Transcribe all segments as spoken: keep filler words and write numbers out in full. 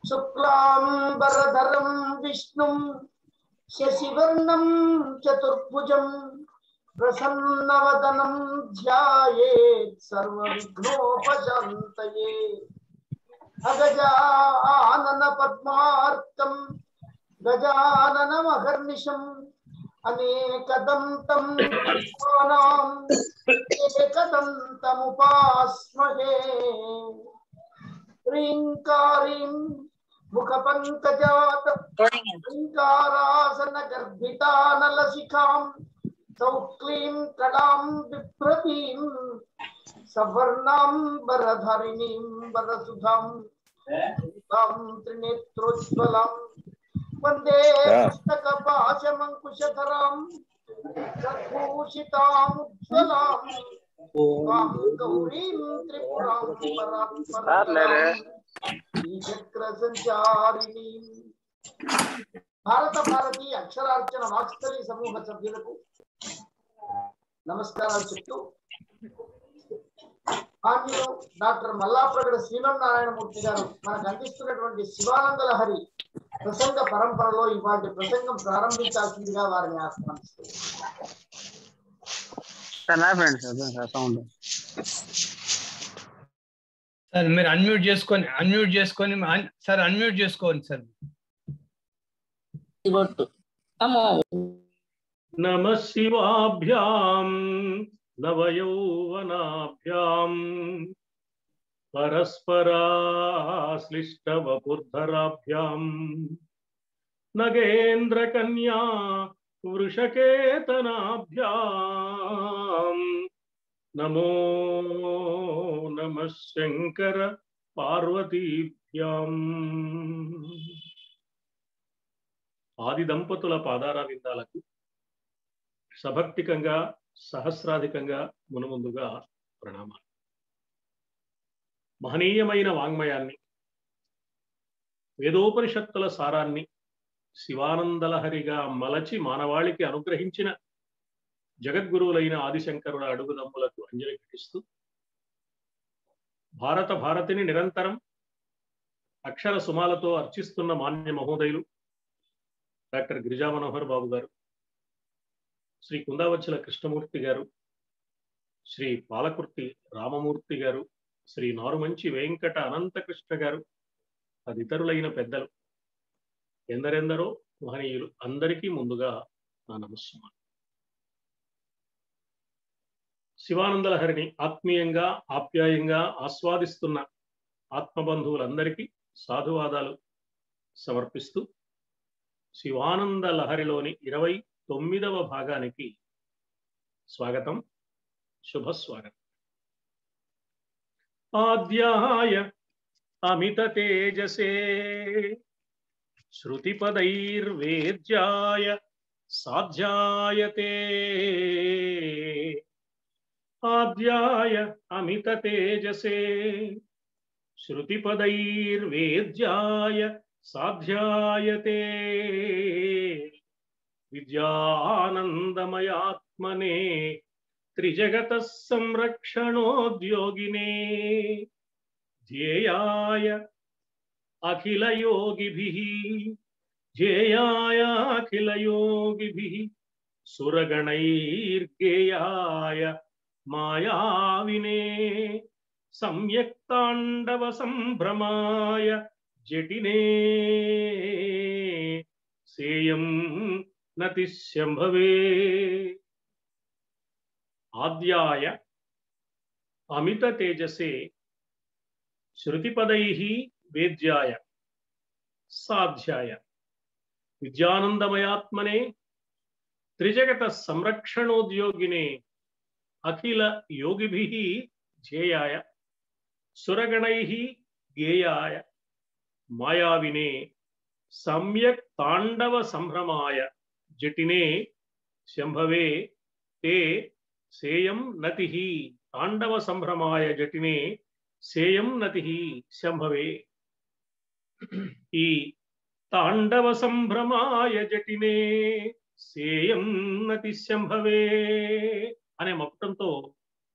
शुक्लांबरधरं विष्णुं शशिवर्णं चतुर्भुजं प्रसन्नवदनं ध्यायेत् सर्वविघ्नोपशान्तये। अगजानन पद्मार्कं गजाननमहर्निशम् अनेकदन्तं भक्तानां एकदन्तमुपास्महे। ह्रींकारीं मुखपङ्कजात ह्रींकारासनगर्भितानलशिखां सौक्लीं कलां बिभ्रतीं सवर्णाम्बरधरिणीं वरसुधां त्रिनेत्रोज्ज्वलां वन्दे पुस्तकपाशमङ्कुशधरां सद्भूषितामुज्ज्वलां त्वां गौरीं त्रिपुरां परात्परां चक्रसञ्चारिणीं। భారత భారతీయ అక్షరార్చన వాక్స్థలి సమూహ సభ్యులకు నమస్కారాలు చెప్తూ ఆంజనేయులు డాక్టర్ మల్లాప్రగడ శ్రీమన్నారాయణమూర్తి గారు మనకు అందిస్తున్నటువంటి శివానంద లహరి ప్రసంగ పరంపరలో ఇవాటి ప్రసంగం ప్రారంభించాల్సిందిగా వారిని ఆహ్వానిస్తారు. సార్ మీరు అన్మ్యూట్ చేసుకొని అన్మ్యూట్ చేసుకొని సార్ అన్మ్యూట్ చేసుకోండి సార్. నమః శివాభ్యాం నవయౌవనాభ్యాం పరస్పరాశ్లిష్టవపుర్ధరాభ్యాం నగేంద్రకన్యా వృషకేతనాభ్యాం నమో నమః శంకర పార్వతీభ్యాం. ఆది దంపతుల పాదార విందాలకు సభక్తికంగా సహస్రాధికంగా మునుముందుగా ప్రణామాలు. మహనీయమైన వాంగ్మయాన్ని, వేదోపనిషత్తుల సారాన్ని శివానందలహరిగా మలచి మానవాళికి అనుగ్రహించిన జగద్గురువులైన ఆదిశంకరుల అడుగుదమ్ములకు అంజలి ఘటిస్తూ భారత భారతిని నిరంతరం అక్షర సుమాలతో అర్చిస్తున్న మాన్య మహోదయులు డాక్టర్ గిరిజా మనోహర్ బాబు గారు, శ్రీ కుందావచ్చల కృష్ణమూర్తి గారు, శ్రీ పాలకుర్తి రామమూర్తి గారు, శ్రీ నారుమంచి వెంకట అనంతకృష్ణ గారు, తదితరులైన పెద్దలు, ఎందరెందరో మహనీయులు అందరికీ ముందుగా నా నమస్సుమాలు. శివానందలహరిని ఆత్మీయంగా ఆప్యాయంగా ఆస్వాదిస్తున్న ఆత్మబంధువులందరికీ సాధువాదాలు సమర్పిస్తూ శివానంద లహరిలోని ఇరవై తొమ్మిదవ భాగానికి స్వాగతం, శుభస్వాగతం. ఆద్యాయ అమిత తేజసే శృతిపదైర్వేద్యాయ సాధ్యాయతే. ఆద్యాయ అమిత తేజసే శృతిపదైర్వేద్యాయ సాధ్యాయతే. విద్యానందమయాత్మనే త్రిజగతః సంరక్షణోద్యోగినే ధ్యేయాయ అఖిలయోగిభిః ధ్యేయాయ అఖిలయోగిభిః సురగణైర్గేయాయ మాయావినే సంయక్తాండవ సంభ్రమాయ జటినే సేయం నతి శంభవే. ఆద్యాయ అమిత తేజసే శృతిపదైః వేద్యాయ సాధ్యాయ విద్యానందమయాత్మనే త్రిజగత సంరక్షణోద్యోగినే అఖిల యోగిభిః ధ్యేయాయ సురగణైః గేయాయ మాయావినే సమ్యక్ తాండవ సంభ్రమాయ జటినే శంభవే తే సేయం నతిః. తాండవ సంభ్రమాయ జటినే సేయం నతిః శంభవే. ఈ తాండవ సంభ్రమాయ జటినే సేయం నతి శంభవే అనే మకుటంతో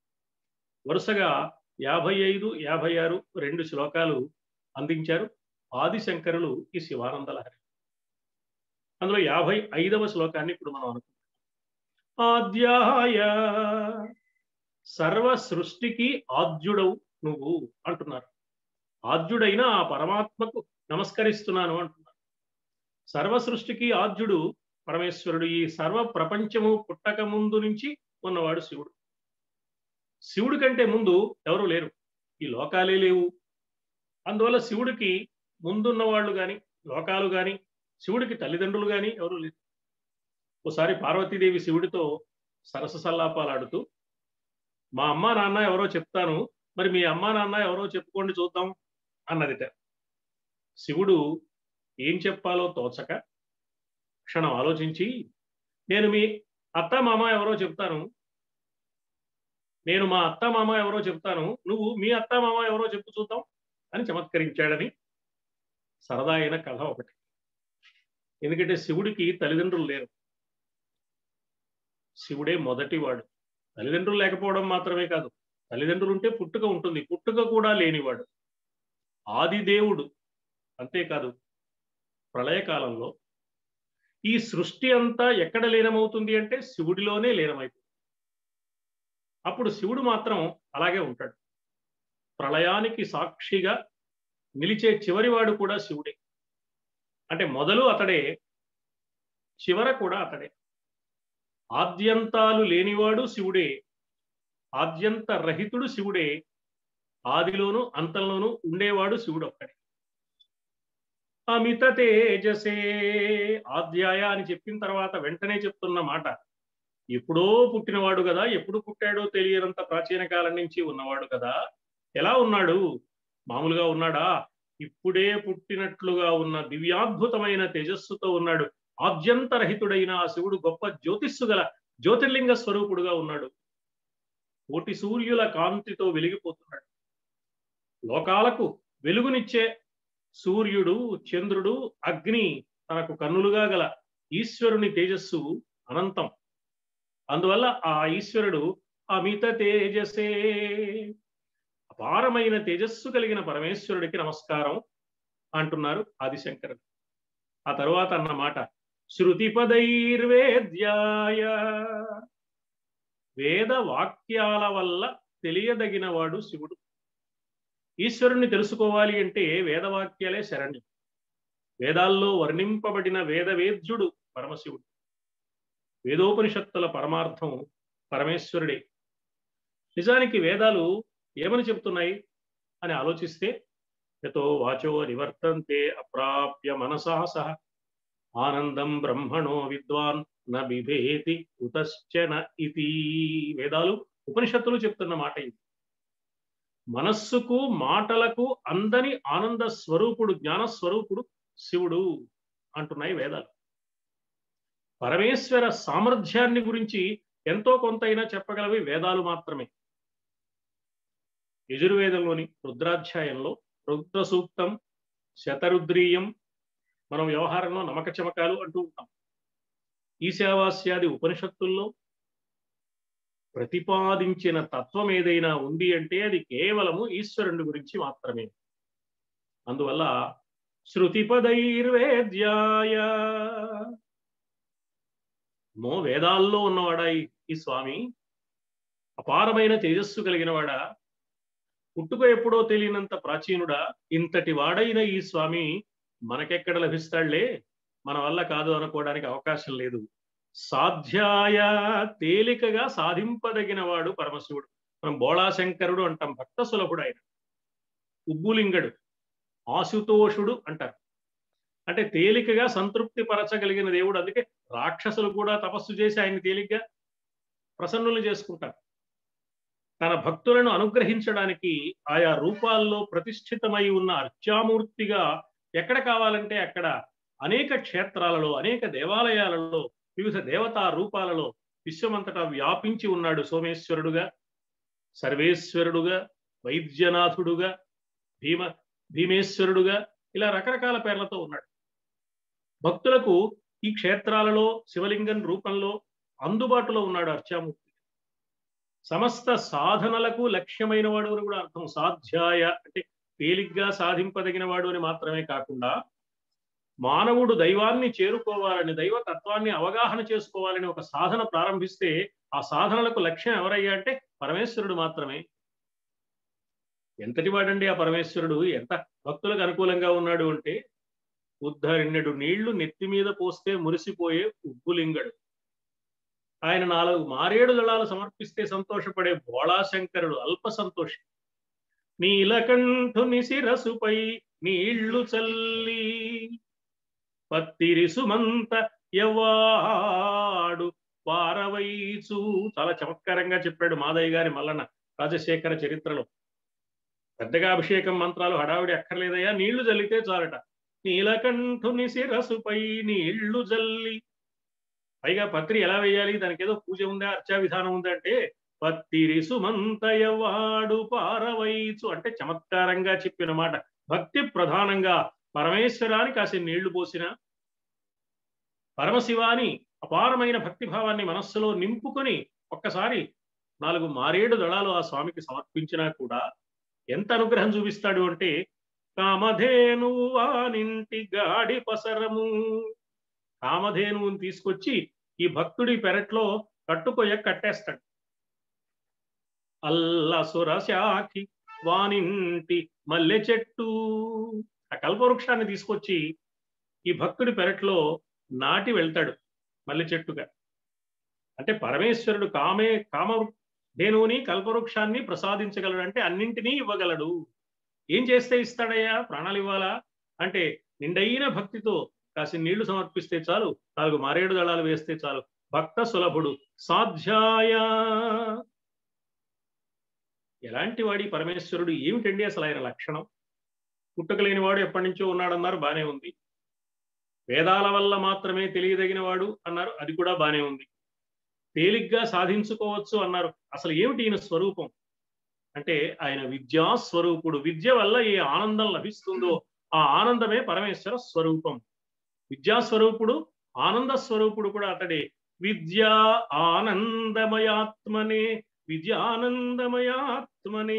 వరుసగా యాభై ఐదు యాభై ఆరు రెండు శ్లోకాలు అందించారు. ఆదిశంకరులు ఈ శివానంద లహరి. అందులో యాభై ఐదవ శ్లోకాన్ని ఇప్పుడు మనం అనుకుంటాం. ఆద్యాయ సర్వ సృష్టికి ఆద్యుడవు నువ్వు అంటున్నారు. ఆద్యుడైన ఆ పరమాత్మకు నమస్కరిస్తున్నాను అంటున్నారు. సర్వ సృష్టికి ఆద్యుడు పరమేశ్వరుడు. ఈ సర్వ ప్రపంచము పుట్టక ముందు నుంచి ఉన్నవాడు శివుడు. శివుడి కంటే ముందు ఎవరు లేరు, ఈ లోకాలే లేవు. అందువల్ల శివుడికి ముందున్న వాళ్ళు కానీ లోకాలు కానీ శివుడికి తల్లిదండ్రులు కానీ ఎవరు లేరు. ఓసారి పార్వతీదేవి శివుడితో సరస సల్లాపాలు ఆడుతూ, మా అమ్మా నాన్న ఎవరో చెప్తాను, మరి మీ అమ్మా నాన్న ఎవరో చెప్పుకోండి చూద్దాం అన్నదిట. శివుడు ఏం చెప్పాలో తోచక క్షణం ఆలోచించి, నేను మీ అత్త మామ ఎవరో చెప్తాను, నేను మా అత్త మామ ఎవరో చెప్తాను, నువ్వు మీ అత్త మామ ఎవరో చెప్పు చూద్దాం అని చమత్కరించాడని సరదా అయిన కథ ఒకటి. ఎందుకంటే శివుడికి తల్లిదండ్రులు లేరు. శివుడే మొదటివాడు. తల్లిదండ్రులు లేకపోవడం మాత్రమే కాదు, తల్లిదండ్రులు ఉంటే పుట్టుక ఉంటుంది, పుట్టుక కూడా లేనివాడు ఆదిదేవుడు. అంతేకాదు, ప్రళయకాలంలో ఈ సృష్టి అంతా ఎక్కడ లీనమవుతుంది అంటే శివుడిలోనే లీనమైపోతుంది. అప్పుడు శివుడు మాత్రం అలాగే ఉంటాడు. ప్రళయానికి సాక్షిగా నిలిచే చివరివాడు కూడా శివుడే. అంటే మొదలు అతడే, చివర కూడా అతడే. ఆద్యంతాలు లేనివాడు శివుడే, ఆద్యంత రహితుడు శివుడే, ఆదిలోను అంతంలోనూ ఉండేవాడు శివుడు ఒక్కడే. అమిత తేజసే ఆద్యాయ అని చెప్పిన తర్వాత వెంటనే చెప్తున్న మాట, ఎప్పుడో పుట్టినవాడు కదా, ఎప్పుడు పుట్టాడో తెలియనంత ప్రాచీన కాలం నుంచి ఉన్నవాడు కదా. ఎలా ఉన్నాడు? మామూలుగా ఉన్నాడా? ఇప్పుడే పుట్టినట్లుగా ఉన్న దివ్యాద్భుతమైన తేజస్సుతో ఉన్నాడు. ఆద్యంతరహితుడైన ఆ శివుడు గొప్ప జ్యోతిస్సు గల జ్యోతిర్లింగ స్వరూపుడుగా ఉన్నాడు. కోటి సూర్యుల కాంతితో వెలిగిపోతున్నాడు. లోకాలకు వెలుగునిచ్చే సూర్యుడు, చంద్రుడు, అగ్ని తనకు కన్నులుగా గల ఈశ్వరుని తేజస్సు అనంతం. అందువల్ల ఆ ఈశ్వరుడు అమిత తేజసే, అపారమైన తేజస్సు కలిగిన పరమేశ్వరుడికి నమస్కారం అంటున్నారు ఆదిశంకరుడు. ఆ తరువాత అన్నమాట శృతి పదైర్వేద్యాయ, వేద వాక్యాల వల్ల తెలియదగినవాడు శివుడు. ఈశ్వరుణ్ణి తెలుసుకోవాలి అంటే వేదవాక్యాలే శరణ్యం. వేదాల్లో వర్ణింపబడిన వేదవేద్యుడు పరమశివుడు. వేదోపనిషత్తుల పరమార్థం పరమేశ్వరుడే. నిజానికి వేదాలు ఏమని చెప్తున్నాయి అని ఆలోచిస్తే, యతో వాచో నివర్తంతే అప్రాప్య మనసా సహ ఆనందం బ్రహ్మణో విద్వాన్ న బిభేతి కుతశ్చన ఇతి. వేదాలు ఉపనిషత్తులు చెప్తున్న మాట ఇది. మనస్సుకు మాటలకు అందని ఆనంద స్వరూపుడు, జ్ఞాన స్వరూపుడు శివుడు అంటున్నాయి వేదాలు. పరమేశ్వర సామర్థ్యాన్ని గురించి ఎంతో కొంతైనా చెప్పగలవి వేదాలు మాత్రమే. యజుర్వేదంలోని రుద్రాధ్యాయంలో రుద్ర సూక్తం, శతరుద్రీయం, మనం వ్యవహారంలో నమక చమకాలు అంటూ ఉంటాం. ఈశావాస్యాది ఉపనిషత్తుల్లో ప్రతిపాదించిన తత్వం ఏదైనా ఉంది అంటే అది కేవలము ఈశ్వరుని గురించి మాత్రమే. అందువల్ల శృతి పదైర్వేద్యాయ, మో వేదాల్లో ఉన్నవాడా ఈ స్వామి, అపారమైన తేజస్సు కలిగిన వాడా, పుట్టుక ఎప్పుడో తెలియనంత ప్రాచీనుడా, ఇంతటి వాడైన ఈ స్వామి మనకెక్కడ లభిస్తాడులే, మన వల్ల కాదు అనుకోవడానికి అవకాశం లేదు. సాధ్యాయ, తేలికగా సాధింపదగిన వాడు పరమశివుడు. మనం బోళాశంకరుడు అంటాం, భక్త సులభుడు ఆయన. ఉబ్బులింగడు, ఆశుతోషుడు అంటారు. అంటే తేలికగా సంతృప్తి పరచగలిగిన దేవుడు. అందుకే రాక్షసులు కూడా తపస్సు చేసి ఆయన తేలిగ్గా ప్రసన్నులు చేసుకుంటారు. తన భక్తులను అనుగ్రహించడానికి ఆయా రూపాల్లో ప్రతిష్ఠితమై ఉన్న అర్చామూర్తిగా ఎక్కడ కావాలంటే అక్కడ అనేక క్షేత్రాలలో, అనేక దేవాలయాలలో, వివిధ దేవతా రూపాలలో విశ్వమంతటా వ్యాపించి ఉన్నాడు. సోమేశ్వరుడుగా, సర్వేశ్వరుడుగా, వైద్యనాథుడుగా, భీమ భీమేశ్వరుడుగా, ఇలా రకరకాల పేర్లతో ఉన్నాడు. భక్తులకు ఈ క్షేత్రాలలో శివలింగం రూపంలో అందుబాటులో ఉన్నాడు అర్చామూర్తి. సమస్త సాధనలకు లక్ష్యమైన వాడు అని కూడా అర్థం. సాధ్యాయ అంటే తేలిగ్గా సాధింపదగిన వాడు అని మాత్రమే కాకుండా మానవుడు దైవాన్ని చేరుకోవాలని, దైవ తత్వాన్ని అవగాహన చేసుకోవాలని ఒక సాధన ప్రారంభిస్తే ఆ సాధనలకు లక్ష్యం ఎవరయ్యా అంటే పరమేశ్వరుడు మాత్రమే. ఎంతటి వాడండి ఆ పరమేశ్వరుడు, ఎంత భక్తులకు అనుకూలంగా ఉన్నాడు అంటే ఉద్ధరిణ్యుడు నీళ్లు నెత్తి మీద పోస్తే మురిసిపోయే ఉబ్బులింగడు. ఆయన నాలుగు మారేడు దళాలు సమర్పిస్తే సంతోషపడే భోళాశంకరుడు అల్ప సంతోషి. నీలకంఠుని శిరసుపై నీళ్లు చల్లి పత్తిరి సుమంత ఎవ్వాడు పారవైచు. చాలా చమత్కారంగా చెప్పాడు మాదయ్య గారి మల్లన్న రాజశేఖర చరిత్రలో. పెద్దగా అభిషేకం మంత్రాలు హడావిడి అక్కర్లేదయ్యా, నీళ్లు జల్లితే చాలట. నీలకంఠుని శిరసుపై నీళ్లు జల్లి, పైగా పత్రి ఎలా వేయాలి, దానికి ఏదో పూజ ఉందా, అర్చా విధానం ఉందంటే పత్తిరి సుమంతయవాడు పారవైచు అంటే చమత్కారంగా చెప్పిన మాట. భక్తి ప్రధానంగా పరమేశ్వరానికి కాసి నీళ్లు పోసిన, పరమశివాని అపారమైన భక్తి భావాన్ని మనస్సులో నింపుకొని ఒక్కసారి నాలుగు మారేడు దళాలు ఆ స్వామికి సమర్పించినా కూడా ఎంత అనుగ్రహం చూపిస్తాడు అంటే కామధేను వానింటి గాడి పసరము. కామధేనువుని తీసుకొచ్చి ఈ భక్తుడి పెరట్లో కట్టుకోయ కట్టేస్తాడు. అల్లసుర శాఖి వానింటి మల్లె చెట్టు, ఆ కల్పవృక్షాన్ని తీసుకొచ్చి ఈ భక్తుడి పెరట్లో నాటి వెళ్తాడు మల్లె చెట్టుగా. అంటే పరమేశ్వరుడు కామే కామ ధేనువుని కల్పవృక్షాన్ని ప్రసాదించగలడు, అంటే అన్నింటినీ ఇవ్వగలడు. ఏం చేస్తే ఇస్తాడయ్యా, ప్రాణాలు ఇవ్వాలా అంటే నిండైన భక్తితో కాసి నీళ్లు సమర్పిస్తే చాలు, నాలుగు మారేడు దళాలు వేస్తే చాలు. భక్త సులభుడు సాధ్యాయ. ఎలాంటి వాడి పరమేశ్వరుడు, ఏమిటండి అసలు ఆయన లక్షణం? పుట్టుకలేని వాడు ఎప్పటి నుంచో ఉన్నాడన్నారు, బానే ఉంది. వేదాల వల్ల మాత్రమే తెలియదగిన వాడు అన్నారు, అది కూడా బానే ఉంది. తేలిగ్గా సాధించుకోవచ్చు అన్నారు, అసలు ఏమిటి ఈయన స్వరూపం అంటే ఆయన విద్యా స్వరూపుడు. విద్య వల్ల ఏ ఆనందం లభిస్తుందో ఆ ఆనందమే పరమేశ్వర స్వరూపం. విద్యా స్వరూపుడు, ఆనంద స్వరూపుడు కూడా అతడే. విద్యా ఆనందమయాత్మనే విద్యానందమయాత్మనే.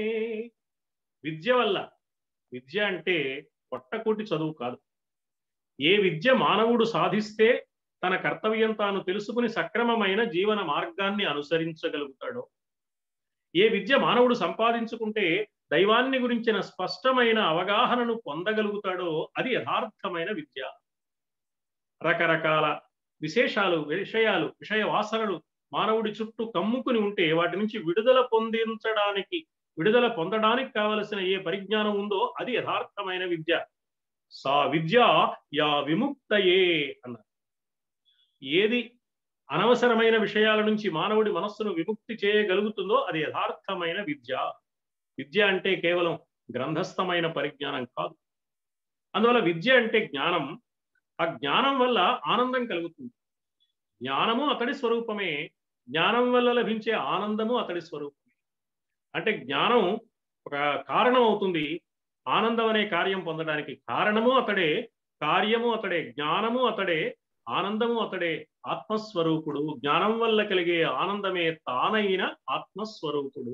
విద్య వల్ల, విద్య అంటే పొట్టకూటి చదువు కాదు. ఏ విద్య మానవుడు సాధిస్తే తన కర్తవ్యం తాను తెలుసుకుని సక్రమమైన జీవన మార్గాన్ని అనుసరించగలుగుతాడో, ఏ విద్య మానవుడు సంపాదించుకుంటే దైవాన్ని గురించిన స్పష్టమైన అవగాహనను పొందగలుగుతాడో అది యథార్థమైన విద్య. రకరకాల విశేషాలు, విషయాలు, విషయ వాసనలు మానవుడి చుట్టూ కమ్ముకుని ఉంటే వాటి నుంచి విడుదల పొందించడానికి, విడుదల పొందడానికి కావలసిన ఏ పరిజ్ఞానం ఉందో అది యథార్థమైన విద్య. సా విద్య యా విముక్తయే అన్నారు. ఏది అనవసరమైన విషయాల నుంచి మానవుడి మనస్సును విముక్తి చేయగలుగుతుందో అది యథార్థమైన విద్య. విద్య అంటే కేవలం గ్రంథస్థమైన పరిజ్ఞానం కాదు. అందువల్ల విద్య అంటే జ్ఞానం. ఆ జ్ఞానం వల్ల ఆనందం కలుగుతుంది. జ్ఞానము అతడి స్వరూపమే, జ్ఞానం వల్ల లభించే ఆనందము అతడి స్వరూపమే. అంటే జ్ఞానం ఒక కారణం అవుతుంది ఆనందం అనే కార్యం పొందడానికి. కారణము అతడే, కార్యము అతడే, జ్ఞానము అతడే, ఆనందము అతడే. ఆత్మస్వరూపుడు. జ్ఞానం వల్ల కలిగే ఆనందమే తానైన ఆత్మస్వరూపుడు.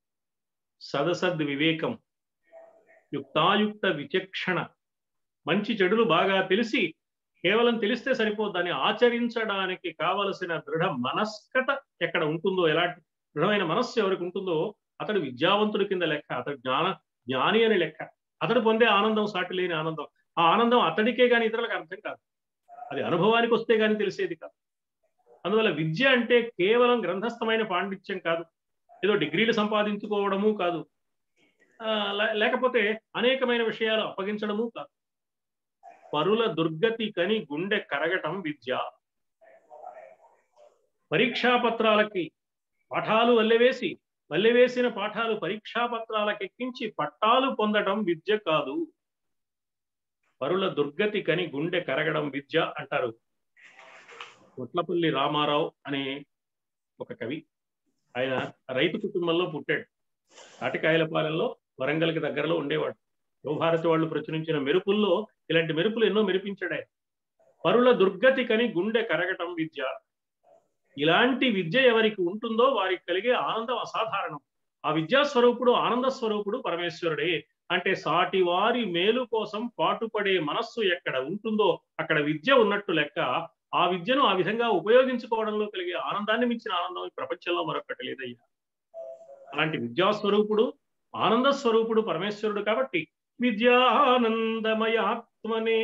సదసద్ వివేకం, యుక్తాయుక్త విచక్షణ, మంచి చెడులు బాగా తెలిసి, కేవలం తెలిస్తే సరిపోదు, దాన్ని ఆచరించడానికి కావలసిన దృఢ మనస్కత ఎక్కడ ఉంటుందో, ఎలాంటి దృఢమైన మనస్సు ఎవరికి ఉంటుందో అతడు విద్యావంతుడి కింద లెక్క, అతడు జ్ఞాన జ్ఞాని అని లెక్క. అతడు పొందే ఆనందం సాటి లేని ఆనందం. ఆ ఆనందం అతడికే కానీ ఇతరులకు అర్థం కాదు, అది అనుభవానికి వస్తే కానీ తెలిసేది కాదు. అందువల్ల విద్య అంటే కేవలం గ్రంథస్థమైన పాండిత్యం కాదు, ఏదో డిగ్రీలు సంపాదించుకోవడము కాదు, లేకపోతే అనేకమైన విషయాలు అప్పగించడము కాదు. పరుల దుర్గతి కని గుండె కరగటం విద్య. పరీక్షా పత్రాలకి పాఠాలు వల్లెవేసి, వల్లెవేసిన పాఠాలు పరీక్షా పత్రాలకు ఎక్కించి పట్టాలు పొందడం విద్య కాదు. పరుల దుర్గతి కని గుండె కరగడం విద్య అంటారు. కొట్లపల్లి రామారావు అనే ఒక కవి. ఆయన రైతు కుటుంబంలో పుట్టాడు. తాటికాయలపాలెంలో వరంగల్కి దగ్గరలో ఉండేవాడు. యువభారతి వాళ్ళు ప్రచురించిన మెరుపుల్లో ఇలాంటి మెరుపులు ఎన్నో మెరిపించాడు ఆయన. పరుల దుర్గతి కని గుండె కరగటం విద్య. ఇలాంటి విద్య ఎవరికి ఉంటుందో వారికి కలిగే ఆనందం అసాధారణం. ఆ విద్యాస్వరూపుడు, ఆనంద స్వరూపుడు పరమేశ్వరుడే అంటే సాటి వారి మేలు కోసం పాటుపడే మనస్సు ఎక్కడ ఉంటుందో అక్కడ విద్య ఉన్నట్టు లెక్క. ఆ విద్యను ఆ విధంగా ఉపయోగించుకోవడంలో కలిగే ఆనందాన్ని మించిన ఆనందం ఈ ప్రపంచంలో మరొకటి లేదయ్యా. అలాంటి విద్యాస్వరూపుడు, ఆనంద స్వరూపుడు పరమేశ్వరుడు కాబట్టి విద్యానందమయ ఆత్మనే.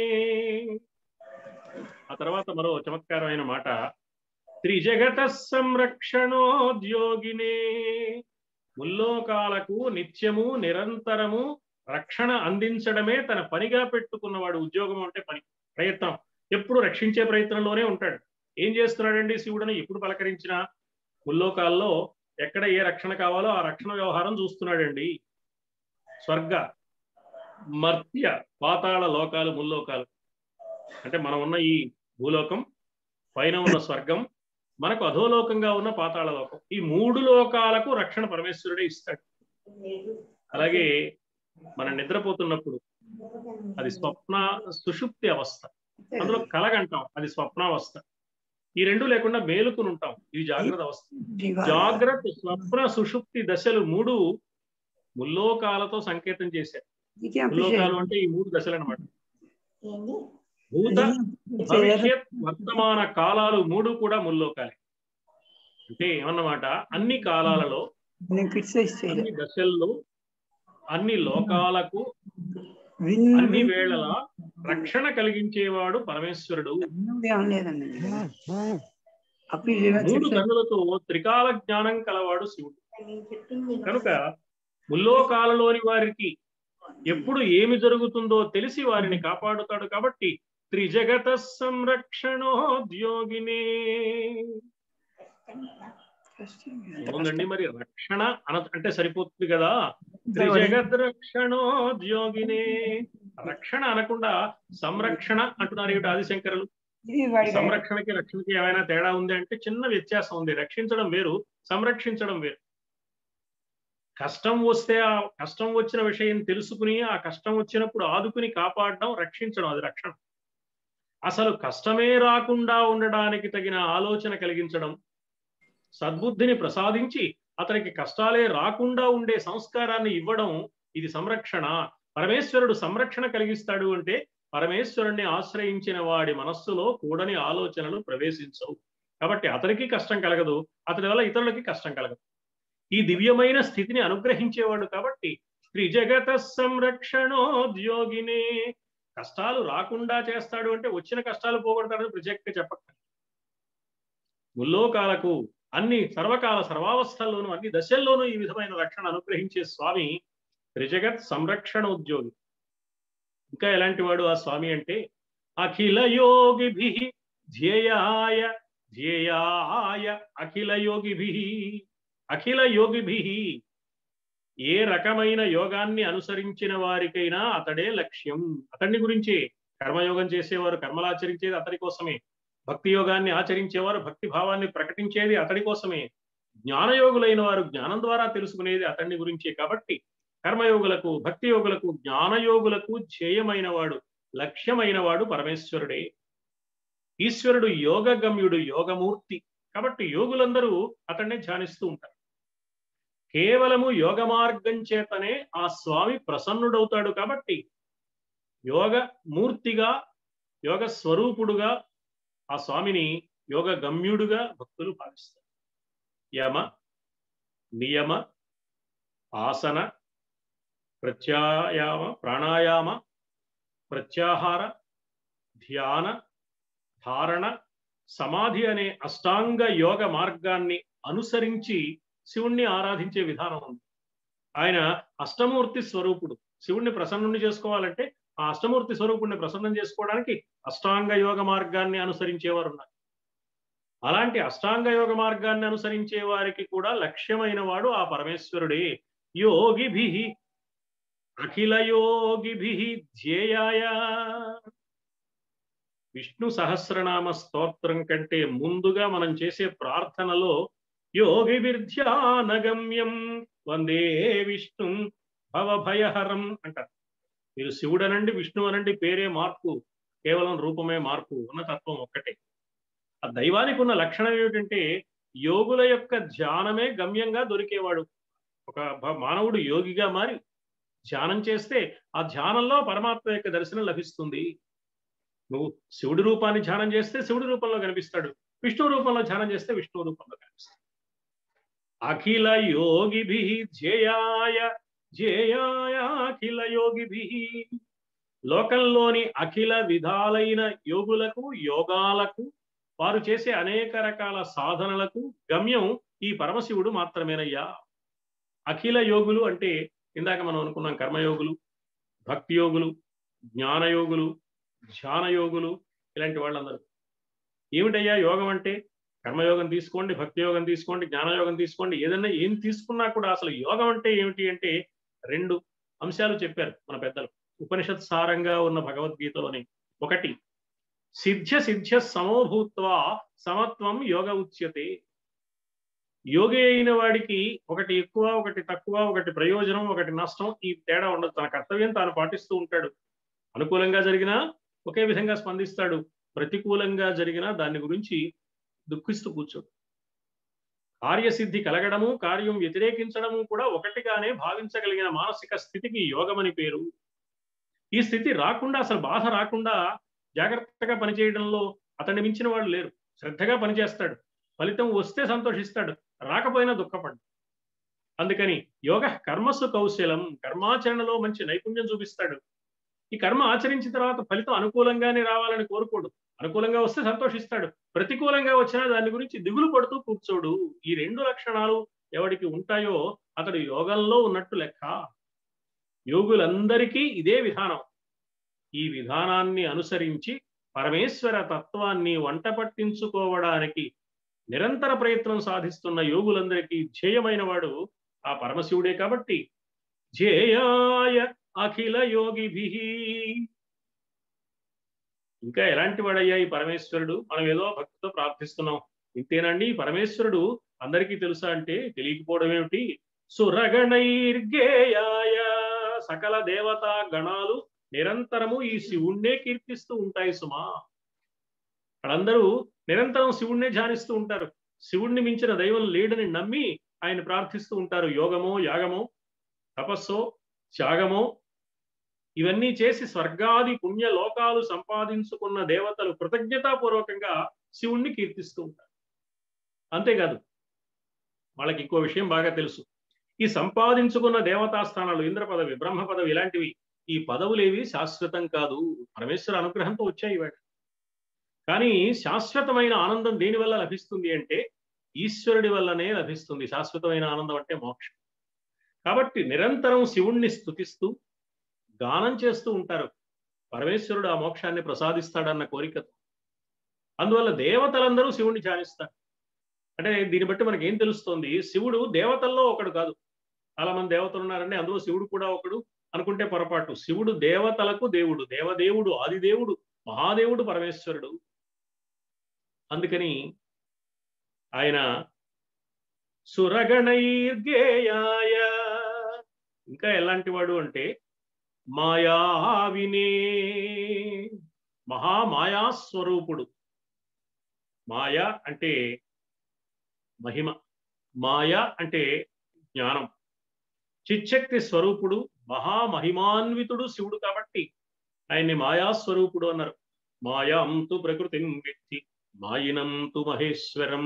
ఆ తర్వాత మరో చమత్కారమైన మాట, త్రిజగత సంరక్షణోద్యోగినే. ముల్లోకాలకు నిత్యము నిరంతరము రక్షణ అందించడమే తన పనిగా పెట్టుకున్నవాడు. ఉద్యోగం అంటే పని, ప్రయత్నం, ఎప్పుడు రక్షించే ప్రయత్నంలోనే ఉంటాడు. ఏం చేస్తున్నాడండి శివుడిని? ఎప్పుడు పలకరించినా ముల్లోకాల్లో ఎక్కడ ఏ రక్షణ కావాలో ఆ రక్షణ వ్యవహారం చూస్తున్నాడండి. స్వర్గ, మర్త్య, పాతాళ లోకాలు, ముల్లోకాలు అంటే మనం ఉన్న ఈ భూలోకం, పైన ఉన్న స్వర్గం, మనకు అధోలోకంగా ఉన్న పాతాళ లోకం, ఈ మూడు లోకాలకు రక్షణ పరమేశ్వరుడే ఇస్తాడు. అలాగే మనం నిద్రపోతున్నప్పుడు అది స్వప్న సుషుప్తి అవస్థ, అందులో కలగంటాం, అది స్వప్నావస్థ. ఈ రెండు లేకుండా మేలుకుని ఉంటాం, ఇది జాగ్రత్త అవస్థ. జాగ్రత్త, స్వప్న, సుషుప్తి దశలు మూడు ముల్లోకాలతో సంకేతం చేశారు. ముల్లోకాలు అంటే ఈ మూడు దశలు అన్నమాట. భూత, భవిష్యత్, వర్తమాన కాలాలు మూడు కూడా ముల్లోకాలే. అంటే ఏమన్నమాట, అన్ని కాలాలలో, అన్ని దశల్లో, అన్ని లోకాలకు అన్ని వేళల రక్షణ కలిగించేవాడు పరమేశ్వరుడు. మూడు కన్నులతో త్రికాల జ్ఞానం కలవాడు శివుడు. కనుక ముల్లోకాలలోని వారికి ఎప్పుడు ఏమి జరుగుతుందో తెలిసి వారిని కాపాడుతాడు. కాబట్టి త్రిజగత సంరక్షణోద్యోగినే. ఏముందండి మరి, రక్షణ అన అంటే సరిపోతుంది కదా. త్రిజగత్ రక్షణోద్యోగినే. రక్షణ అనకుండా సంరక్షణ అంటున్నారు ఏమిటి ఆదిశంకరులు? సంరక్షణకి రక్షణకి ఏమైనా తేడా ఉంది అంటే చిన్న వ్యత్యాసం ఉంది. రక్షించడం వేరు, సంరక్షించడం వేరు. కష్టం వస్తే ఆ కష్టం వచ్చిన విషయం తెలుసుకుని ఆ కష్టం వచ్చినప్పుడు ఆదుకుని కాపాడడం రక్షించడం, అది రక్షణ. అసలు కష్టమే రాకుండా ఉండడానికి తగిన ఆలోచన కలిగించడం, సద్బుద్ధిని ప్రసాదించి అతనికి కష్టాలే రాకుండా ఉండే సంస్కారాన్ని ఇవ్వడం, ఇది సంరక్షణ. పరమేశ్వరుడు సంరక్షణ కలిగిస్తాడు అంటే పరమేశ్వరుణ్ణి ఆశ్రయించిన వాడి మనస్సులో కూడని ఆలోచనలు ప్రవేశించవు. కాబట్టి అతనికి కష్టం కలగదు, అతని వల్ల ఇతరులకి కష్టం కలగదు. ఈ దివ్యమైన స్థితిని అనుగ్రహించేవాడు కాబట్టి త్రిజగత సంరక్షణోద్యోగినే. కష్టాలు రాకుండా చేస్తాడు అంటే వచ్చిన కష్టాలు పోగొడతాడని ప్రత్యేకంగా చెప్పక్కర్లేదు. ముల్లోకాలకు అన్ని సర్వకాల సర్వావస్థల్లోనూ అన్ని దశల్లోనూ ఈ విధమైన రక్షణ అనుగ్రహించే స్వామి త్రిజగత్ సంరక్షణ ఉద్యోగి. ఇంకా ఎలాంటి వాడు ఆ స్వామి అంటే అఖిల యోగిభి ధ్యేయాయ ధ్యేయాయ అఖిల యోగిభి. అఖిల యోగిభి, ఏ రకమైన యోగాన్ని అనుసరించిన వారికైనా అతడే లక్ష్యం. అతన్ని గురించి కర్మయోగం చేసేవారు కర్మలాచరించేది అతడి కోసమే, భక్తి యోగాన్ని ఆచరించేవారు భక్తి భావాన్ని ప్రకటించేది అతడి కోసమే, జ్ఞానయోగులైన వారు జ్ఞానం ద్వారా తెలుసుకునేది అతన్ని గురించే. కాబట్టి కర్మయోగులకు, భక్తి యోగులకు, జ్ఞానయోగులకు ధ్యేయమైన వాడు, లక్ష్యమైన వాడు పరమేశ్వరుడే. ఈశ్వరుడు యోగగమ్యుడు, యోగమూర్తి. కాబట్టి యోగులందరూ అతన్నే ధ్యానిస్తూ ఉంటారు. కేవలము యోగ మార్గం చేతనే ఆ స్వామి ప్రసన్నుడవుతాడు. కాబట్టి యోగ మూర్తిగా, యోగ స్వరూపుడుగా ఆ స్వామిని యోగ గమ్యుడుగా భక్తులు భావిస్తారు. యమ, నియమ, ఆసన, ప్రత్యాయామ, ప్రాణాయామ, ప్రత్యాహార, ధ్యాన, ధారణ, సమాధి అనే అష్టాంగ యోగ మార్గాన్ని అనుసరించి శివుణ్ణి ఆరాధించే విధానం ఉంది. ఆయన అష్టమూర్తి స్వరూపుడు. శివుణ్ణి ప్రసన్నుని చేసుకోవాలంటే ఆ అష్టమూర్తి స్వరూపుణ్ణి ప్రసన్నం చేసుకోవడానికి అష్టాంగ యోగ మార్గాన్ని అనుసరించేవారు ఉన్నారు. అలాంటి అష్టాంగ యోగ మార్గాన్ని అనుసరించే వారికి కూడా లక్ష్యమైన వాడు ఆ పరమేశ్వరుడే. యోగిభి అఖిల యోగిభి ధ్యేయాయ. విష్ణు సహస్రనామ స్తోత్రం కంటే ముందుగా మనం చేసే ప్రార్థనలో యోగిభిర్ధ్యానగమ్యం వందే విష్ణుం భవభయహరం అంటారు. మీరు శివుడు అనండి, విష్ణు అనండి, పేరే మార్పు, కేవలం రూపమే మార్పు, ఉన్న తత్వం ఒక్కటే. ఆ దైవానికి ఉన్న లక్షణం ఏమిటంటే యోగుల యొక్క ధ్యానమే గమ్యంగా దొరికేవాడు. ఒక మానవుడు యోగిగా మారి ధ్యానం చేస్తే ఆ ధ్యానంలో పరమాత్మ యొక్క దర్శనం లభిస్తుంది. నువ్వు శివుడి రూపాన్ని ధ్యానం చేస్తే శివుడి రూపంలో కనిపిస్తాడు, విష్ణు రూపంలో ధ్యానం చేస్తే విష్ణు రూపంలో కనిపిస్తాడు. అఖిల యోగిభి ధ్యేయాయ ధ్యేయాయ అఖిల యోగిభి, లోకంలోని అఖిల విధాలైన యోగులకు యోగాలకు వారు చేసే అనేక రకాల సాధనలకు గమ్యం ఈ పరమశివుడు మాత్రమేనయ్యా. అఖిల యోగులు అంటే ఇందాక మనం అనుకున్నాం కర్మయోగులు, భక్తి యోగులు, జ్ఞానయోగులు, ధ్యాన యోగులు, ఇలాంటి వాళ్ళందరూ. ఏమిటయ్యా యోగం అంటే? కర్మయోగం తీసుకోండి, భక్తి యోగం తీసుకోండి, జ్ఞానయోగం తీసుకోండి, ఏదన్నా ఏం తీసుకున్నా కూడా అసలు యోగం అంటే ఏమిటి అంటే రెండు అంశాలు చెప్పారు మన పెద్దలు ఉపనిషత్ సారంగా ఉన్న భగవద్గీతలోని. ఒకటి, సిద్ధ్య సిద్ధ్య సమోభూత్వా సమత్వం యోగ ఉచ్యతే. యోగి అయిన వాడికి ఒకటి ఎక్కువ, ఒకటి తక్కువ, ఒకటి ప్రయోజనం, ఒకటి నష్టం, ఈ తేడా ఉండదు. తన కర్తవ్యం తాను పాటిస్తూ ఉంటాడు. అనుకూలంగా జరిగినా ఒకే విధంగా స్పందిస్తాడు, ప్రతికూలంగా జరిగినా దాని గురించి దుఃఖిస్తూ కూర్చోడు. కార్యసిద్ధి కలగడము, కార్యం వ్యతిరేకించడము కూడా ఒకటిగానే భావించగలిగిన మానసిక స్థితికి యోగమని పేరు. ఈ స్థితి రాకుండా, అసలు బాధ రాకుండా జాగ్రత్తగా పనిచేయడంలో అతన్ని మించిన వాళ్ళు లేరు. శ్రద్ధగా పనిచేస్తాడు, ఫలితం వస్తే సంతోషిస్తాడు, రాకపోయినా దుఃఖపడ్డు. అందుకని యోగ కర్మసు కౌశలం, కర్మాచరణలో మంచి నైపుణ్యం చూపిస్తాడు. ఈ కర్మ ఆచరించిన తర్వాత ఫలితం అనుకూలంగానే రావాలని కోరుకోడు, అనుకూలంగా వస్తే సంతోషిస్తాడు, ప్రతికూలంగా వచ్చినా దాని గురించి దిగులు పడుతూ కూర్చోడు. ఈ రెండు లక్షణాలు ఎవడికి ఉంటాయో అతడు యోగంలో ఉన్నట్టు లెక్క. యోగులందరికీ ఇదే విధానం. ఈ విధానాన్ని అనుసరించి పరమేశ్వర తత్వాన్ని వంట పట్టించుకోవడానికి నిరంతర ప్రయత్నం సాధిస్తున్న యోగులందరికీ ధ్యేయమైన వాడు ఆ పరమశివుడే. కాబట్టి ధ్యేయాయ అఖిల యోగిభి. ఇంకా ఎలాంటి వాడయ్యా ఈ పరమేశ్వరుడు? మనం ఏదో భక్తితో ప్రార్థిస్తున్నాం, ఇంతేనండి పరమేశ్వరుడు అందరికీ తెలుసా అంటే తెలియకపోవడం ఏమిటి? సురగణైర్గేయాయ, సకల దేవతా గణాలు నిరంతరము ఈ శివుణ్ణే కీర్తిస్తూ ఉంటాయి సుమా. వాళ్ళందరూ నిరంతరం శివుణ్ణే ధ్యానిస్తూ ఉంటారు. శివుణ్ణి మించిన దైవం లేడని నమ్మి ఆయన ప్రార్థిస్తూ ఉంటారు. యోగమో, యాగమో, తపస్సో, త్యాగమో ఇవన్నీ చేసి స్వర్గాది పుణ్య లోకాలు సంపాదించుకున్న దేవతలు కృతజ్ఞతాపూర్వకంగా శివుణ్ణి కీర్తిస్తూ ఉంటారు. అంతేకాదు, వాళ్ళకి ఇంకో విషయం బాగా తెలుసు. ఈ సంపాదించుకున్న దేవతా స్థానాలు, ఇంద్ర పదవి, బ్రహ్మ పదవి, ఇలాంటివి, ఈ పదవులేవి శాశ్వతం కాదు, పరమేశ్వర అనుగ్రహంతో వచ్చాయి ఇవాళ. కానీ శాశ్వతమైన ఆనందం దేని వల్ల లభిస్తుంది అంటే ఈశ్వరుడి వల్లనే లభిస్తుంది. శాశ్వతమైన ఆనందం అంటే మోక్షం. కాబట్టి నిరంతరం శివుణ్ణి స్తుతిస్తూ గానం చేస్తూ ఉంటారు. పరమేశ్వరుడు ఆ మోక్షాన్ని ప్రసాదిస్తాడన్న కోరికతో. అందువల్ల దేవతలందరూ శివుణ్ణి ధ్యానిస్తారు. అంటే దీన్ని బట్టి మనకి ఏం తెలుస్తోంది? శివుడు దేవతల్లో ఒకడు కాదు. చాలా మంది దేవతలు ఉన్నారండి, అందులో శివుడు కూడా ఒకడు అనుకుంటే పొరపాటు. శివుడు దేవతలకు దేవుడు, దేవదేవుడు, ఆదిదేవుడు, మహాదేవుడు పరమేశ్వరుడు. అందుకని ఆయన సురగణైర్గేయాయ, ఇంకా ఎలాంటి వాడు అంటే మాయావినే, మహామాయాస్వరూపుడు. మాయ అంటే మహిమ, మాయ అంటే జ్ఞానం. చిచ్చక్తి స్వరూపుడు, మహామహిమాన్వితుడు శివుడు. కాబట్టి ఆయన్ని మాయాస్వరూపుడు అన్నారు. మాయాం తు ప్రకృతిం విద్ధి మాయినం తు మహేశ్వరం.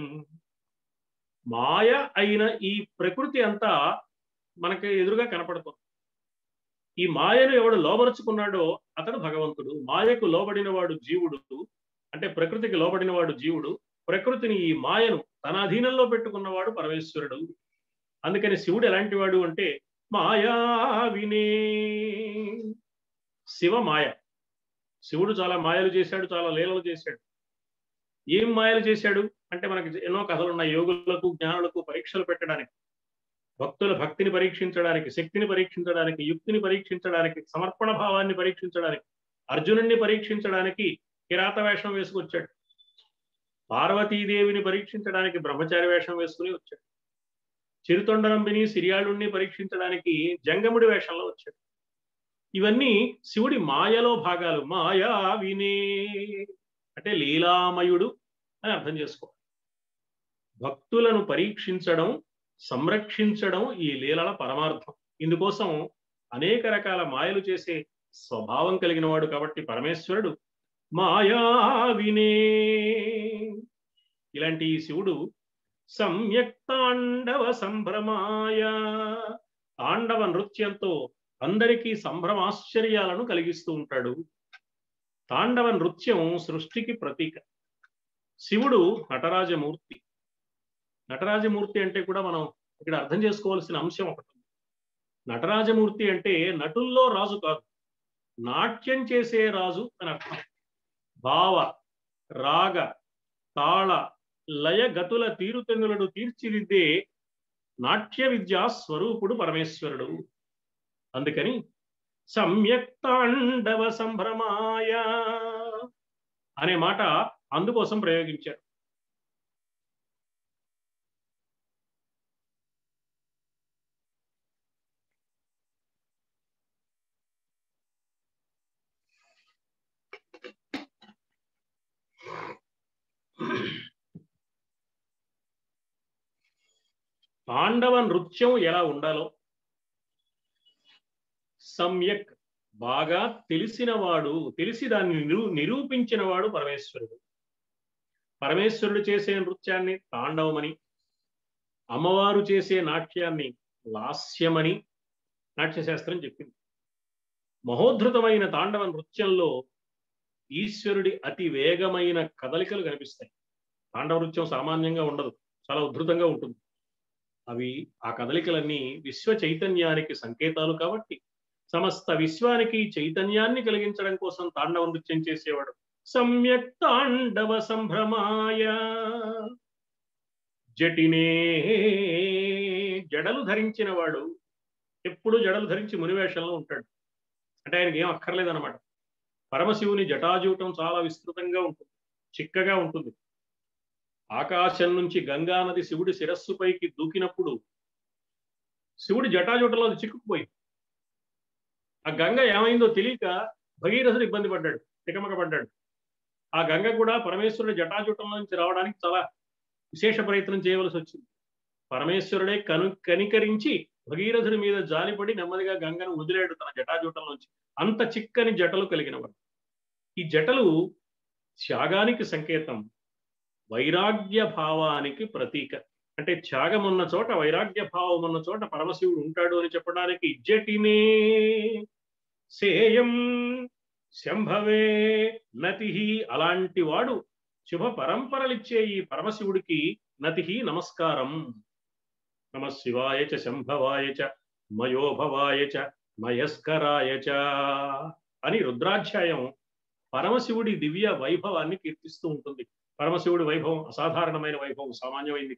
మాయ అయిన ఈ ప్రకృతి అంతా మనకి ఎదురుగా కనపడుతుంది. ఈ మాయను ఎవడు లోబరుచుకున్నాడో అతడు భగవంతుడు. మాయకు లోబడిన వాడు జీవుడు, అంటే ప్రకృతికి లోబడిన వాడు జీవుడు. ప్రకృతిని, ఈ మాయను తన అధీనంలో పెట్టుకున్నవాడు పరమేశ్వరుడు. అందుకని శివుడు ఎలాంటి వాడు అంటే మాయావినే. శివ మాయ. శివుడు చాలా మాయలు చేశాడు, చాలా లీలలు చేశాడు. ఏం మాయలు చేశాడు అంటే మనకి ఎన్నో కథలు ఉన్నాయి. యోగులకు, జ్ఞానులకు పరీక్షలు పెట్టడానికి, భక్తుల భక్తిని పరీక్షించడానికి, శక్తిని పరీక్షించడానికి, యుక్తిని పరీక్షించడానికి, సమర్పణ భావాన్ని పరీక్షించడానికి, అర్జునుడిని పరీక్షించడానికి కిరాత వేషం వేసుకొచ్చాడు. పార్వతీదేవిని పరీక్షించడానికి బ్రహ్మచారి వేషం వేసుకుని వచ్చాడు. చిరుతొండరంబిని, సిరియాళుణ్ణి పరీక్షించడానికి జంగముడి వేషంలో వచ్చాడు. ఇవన్నీ శివుడి మాయలో భాగాలు. మాయా వినే అంటే లీలామయుడు అని అర్థం చేసుకో. భక్తులను పరీక్షించడం, సంరక్షించడం ఈ లీలల పరమార్థం. ఇందుకోసం అనేక రకాల మాయలు చేసే స్వభావం కలిగిన వాడు కాబట్టి పరమేశ్వరుడు మాయావినే. ఇలాంటి ఈ శివుడు సమ్యక్ తాండవ సంభ్రమాయ, తాండవ నృత్యంతో అందరికీ సంభ్రమాశ్చర్యాలను కలిగిస్తూ ఉంటాడు. తాండవ నృత్యం సృష్టికి ప్రతీక. శివుడు నటరాజమూర్తి. నటరాజమూర్తి అంటే కూడా మనం ఇక్కడ అర్థం చేసుకోవాల్సిన అంశం ఒకటి. నటరాజమూర్తి అంటే నటుల్లో రాజు కాదు, నాట్యం చేసే రాజు అని అర్థం. భావ రాగ తాళ లయ గతుల తీరుతెన్నులను తీర్చిదిద్దే నాట్య విద్యా స్వరూపుడు పరమేశ్వరుడు. అందుకని సమ్యక్ తాండవ సంభ్రమాయ అనే మాట అందుకోసం ప్రయోగించారు. తాండవ నృత్యం ఎలా ఉండాలో సమ్యక్ బాగా తెలిసినవాడు, తెలిసి దాన్ని నిరూ నిరూపించినవాడు పరమేశ్వరుడు. పరమేశ్వరుడు చేసే నృత్యాన్ని తాండవమని, అమ్మవారు చేసే నాట్యాన్ని లాస్యమని నాట్యశాస్త్రం చెప్పింది. మహోద్ధృతమైన తాండవ నృత్యంలో ఈశ్వరుడి అతి వేగమైన కదలికలు కనిపిస్తాయి. తాండవ నృత్యం సామాన్యంగా ఉండదు, చాలా ఉద్ధృతంగా ఉంటుంది. అవి ఆ కదలికలన్నీ విశ్వ చైతన్యానికి సంకేతాలు కాబట్టి సమస్త విశ్వానికి చైతన్యాన్ని కలిగించడం కోసం తాండవ నృత్యం చేసేవాడు. సమ్యక్ తాండవ సంభ్రమాయ. జటినే, జడలు ధరించిన వాడు. ఎప్పుడు జడలు ధరించి మునివేషంలో ఉంటాడు. అంటే ఆయనకి ఏం అక్కర్లేదన్నమాట. పరమశివుని జటాజూటం చాలా విస్తృతంగా ఉంటుంది, చిక్కగా ఉంటుంది. ఆకాశం నుంచి గంగా నది శివుడి శిరస్సుపైకి దూకినప్పుడు శివుడి జటాజూటంలో అది చిక్కుకుపోయింది. ఆ గంగ ఏమైందో తెలియక భగీరథుడు ఇబ్బంది పడ్డాడు, తికమక పడ్డాడు. ఆ గంగ కూడా పరమేశ్వరుడి జటాజూటంలో నుంచి రావడానికి చాలా విశేష ప్రయత్నం చేయవలసి వచ్చింది. పరమేశ్వరుడే కను కనికరించి భగీరథుడి మీద జాలిపడి నెమ్మదిగా గంగను వదిలాడు తన జటాజూటంలోంచి. అంత చిక్కని జటలు కలిగినవాడు. ఈ జటలు త్యాగానికి సంకేతం, వైరాగ్య భావానికి ప్రతీక. అంటే త్యాగం ఉన్న చోట, వైరాగ్య భావం ఉన్న చోట పరమశివుడు ఉంటాడు అని చెప్పడానికి జటినే సేయం శంభవే నతి. అలాంటి వాడు శుభ పరంపరలిచ్చే ఈ పరమశివుడికి నతి నమస్కారం. నమ శివాయ చ శంభవాయ చ మయోభవాయ చ మయస్కరాయ చ అని రుద్రాధ్యాయం పరమశివుడి దివ్య వైభవాన్ని కీర్తిస్తూ ఉంటుంది. పరమశివుడి వైభవం అసాధారణమైన వైభవం, సామాన్యమైంది.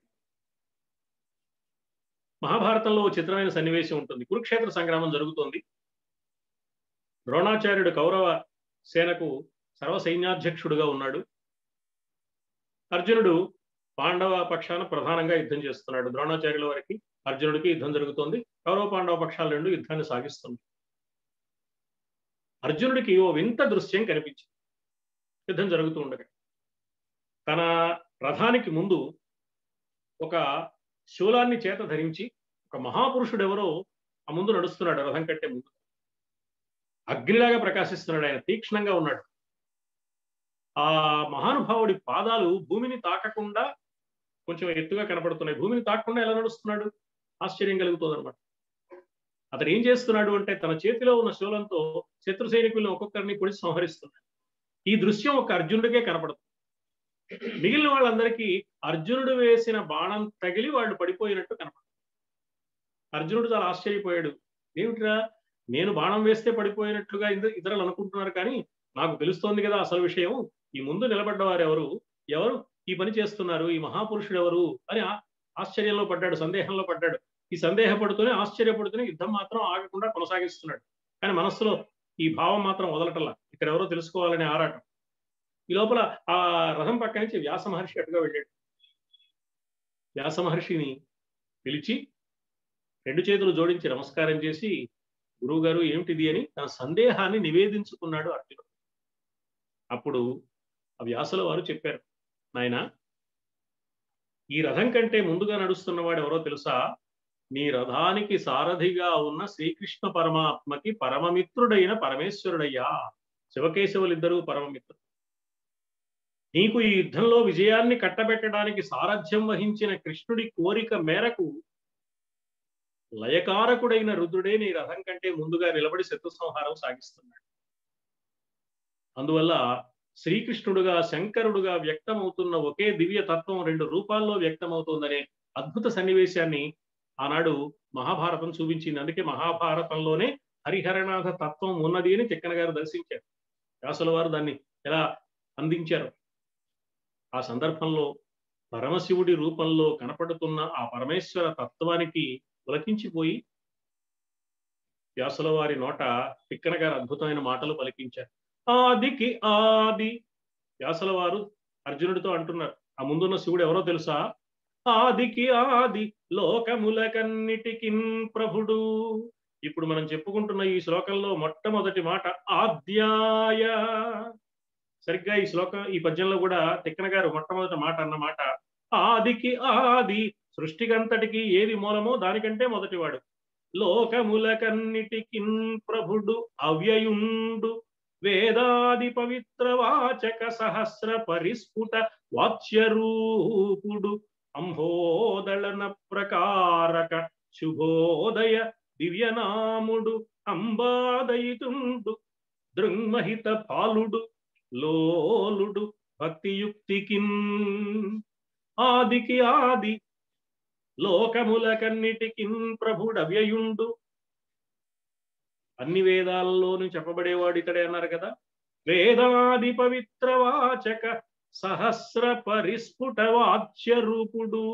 మహాభారతంలో చిత్రమైన సన్నివేశం ఉంటుంది. కురుక్షేత్ర సంగ్రామం జరుగుతోంది. ద్రోణాచార్యుడు కౌరవ సేనకు సర్వ సైన్యాధ్యక్షుడుగా ఉన్నాడు. అర్జునుడు పాండవ పక్షాన ప్రధానంగా యుద్ధం చేస్తున్నాడు. ద్రోణాచార్యుల వారికి అర్జునుడికి యుద్ధం జరుగుతోంది. కౌరవ పాండవ పక్షాలు రెండు యుద్ధాన్ని సాగిస్తుంది. అర్జునుడికి ఓ వింత దృశ్యం కనిపించింది. యుద్ధం జరుగుతూ ఉండగా తన రథానికి ముందు ఒక శూలాన్ని చేత ధరించి ఒక మహాపురుషుడు ఎవరో ఆ ముందు నడుస్తున్నాడు. రథం కంటే ముందు అగ్నిలాగా ప్రకాశిస్తున్నాడు. ఆయన తీక్ష్ణంగా ఉన్నాడు. ఆ మహానుభావుడి పాదాలు భూమిని తాకకుండా కొంచెం ఎత్తుగా కనపడుతున్నాయి. భూమిని తాకకుండా ఎలా నడుస్తున్నాడు? ఆశ్చర్యం కలుగుతుంది అనమాట. అతను ఏం చేస్తున్నాడు అంటే తన చేతిలో ఉన్న శూలంతో శత్రు సైనికులను ఒక్కొక్కరిని పొడి సంహరిస్తున్నాడు. ఈ దృశ్యం ఒక అర్జునుడికే కనపడుతుంది. మిగిలిన వాళ్ళందరికీ అర్జునుడు వేసిన బాణం తగిలి వాళ్ళు పడిపోయినట్టు కనపడుతుంది. అర్జునుడు చాలా ఆశ్చర్యపోయాడు. ఏమిట్రా, నేను బాణం వేస్తే పడిపోయినట్లుగా ఇతరులు అనుకుంటున్నారు, కానీ నాకు తెలుస్తోంది కదా అసలు విషయం. ఈ ముందు నిలబడ్డవారు ఎవరు, ఎవరు ఈ పని చేస్తున్నారు, ఈ మహాపురుషుడు ఎవరు అని ఆశ్చర్యంలో పడ్డాడు, సందేహంలో పడ్డాడు. ఈ సందేహపడుతూనే ఆశ్చర్యపడుతూనే యుద్ధం మాత్రం ఆగకుండా కొనసాగిస్తున్నాడు. కానీ మనస్సులో ఈ భావం మాత్రం వదలటల్లా, ఇక్కడ ఎవరో తెలుసుకోవాలనే ఆరాటం. ఈ లోపల ఆ రథం పక్క నుంచి వ్యాస మహర్షి అటుగా వెళ్ళాడు. వ్యాస మహర్షిని పిలిచి రెండు చేతులు జోడించి నమస్కారం చేసి, గురువు గారు ఏమిటిది అని తన సందేహాన్ని నివేదించుకున్నాడు అర్జునుడు. అప్పుడు ఆ వ్యాసుల వారు చెప్పారు, నాయన, ఈ రథం కంటే ముందుగా నడుస్తున్నవాడు ఎవరో తెలుసా? నీ రథానికి సారథిగా ఉన్న శ్రీకృష్ణ పరమాత్మకి పరమమిత్రుడైన పరమేశ్వరుడయ్యా. శివకేశవులిద్దరూ పరమమిత్రుడు. నీకు ఈ యుద్ధంలో విజయాన్ని కట్టబెట్టడానికి సారథ్యం వహించిన కృష్ణుడి కోరిక మేరకు లయకారకుడైన రుద్రుడే నీ రథం కంటే ముందుగా నిలబడి శత్రు సంహారం సాగిస్తున్నాడు. అందువల్ల శ్రీకృష్ణుడుగా శంకరుడుగా వ్యక్తమవుతున్న ఒకే దివ్య తత్వం రెండు రూపాల్లో వ్యక్తమవుతుందనే అద్భుత సన్నివేశాన్ని ఆనాడు మహాభారతం చూపించింది. అందుకే మహాభారతంలోనే హరిహరనాథ తత్వం ఉన్నది అని తిక్కన గారు దర్శించారు. వ్యాసుల వారు దాన్ని ఎలా అందించారు. ఆ సందర్భంలో పరమశివుడి రూపంలో కనపడుతున్న ఆ పరమేశ్వర తత్వానికి పులకించిపోయి వ్యాసుల వారి నోట తిక్కన గారు అద్భుతమైన మాటలు పలికించారు. ఆదికి ఆది. వ్యాసుల వారు అర్జునుడితో అంటున్నారు, ఆ ముందున్న శివుడు ఎవరో తెలుసా? ఆదికి ఆది లోకములకన్నిటికి ప్రభుడు. ఇప్పుడు మనం చెప్పుకుంటున్న ఈ శ్లోకంలో మొట్టమొదటి మాట ఆద్యాయ. సరిగ్గా ఈ శ్లోకం ఈ పద్యంలో కూడా తిక్కన గారు మొట్టమొదటి మాట అన్నమాట ఆదికి ఆది. సృష్టికంతటికి ఏది మూలమో దానికంటే మొదటివాడు. లోకములకన్నిటికి ప్రభుడు అవ్యయుండు వేదాది పవిత్ర వాచక సహస్ర పరిస్ఫుట వాచ్యరూపుడు అంబోదళన ప్రకారక శుభోదయ దివ్యనాముడు అంబాదయితుండు దృంమహిత పాలుడు లోలుడు భక్తియుక్తికిన్. ఆదికి ఆది లోకములకన్నిటికి ప్రభుడవ్యయుండు. అన్ని వేదాల్లోనూ చెప్పబడేవాడు ఇతడే అన్నారు కదా. వేదాది పవిత్ర వాచక సహస్ర పరిస్ఫుట వాచ్య రూపుడు.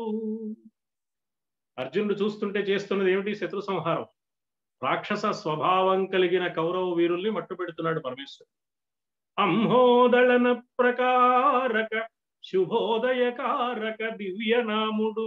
అర్జునుడు చూస్తుంటే చేస్తున్నది ఏమిటి? శత్రు సంహారం. రాక్షస స్వభావం కలిగిన కౌరవ వీరుల్ని మట్టు పెడుతున్నాడు పరమేశ్వరుడు. అంహోదళన ప్రకారక శుభోదయకారక దివ్యనాముడు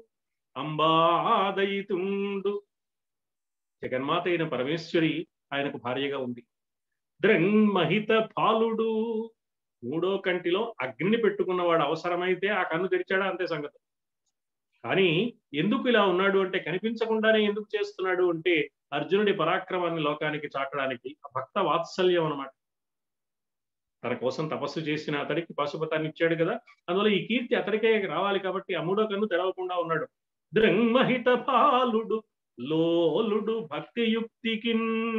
అంబాదయితుండు. జగన్మాత అయిన పరమేశ్వరి ఆయనకు భార్యగా ఉంది. ద్రంమహిత పాలుడు. మూడో కంటిలో అగ్ని పెట్టుకున్నవాడు అవసరమైతే ఆ కన్ను తెరిచాడా అంతే సంగతి. కానీ ఎందుకు ఇలా ఉన్నాడు అంటే, కనిపించకుండానే ఎందుకు చేస్తున్నాడు అంటే, అర్జునుడి పరాక్రమాన్ని లోకానికి చాటడానికి భక్త వాత్సల్యం అన్నమాట. తన కోసం తపస్సు చేసిన అతడికి పాశుపతాన్ని ఇచ్చాడు కదా, అందువల్ల ఈ కీర్తి అతడికే రావాలి కాబట్టి ఆ మూడో కన్ను తెరవకుండా ఉన్నాడు. ద్రంమహిత పాలుడు లోలుడు భక్తియుక్తికి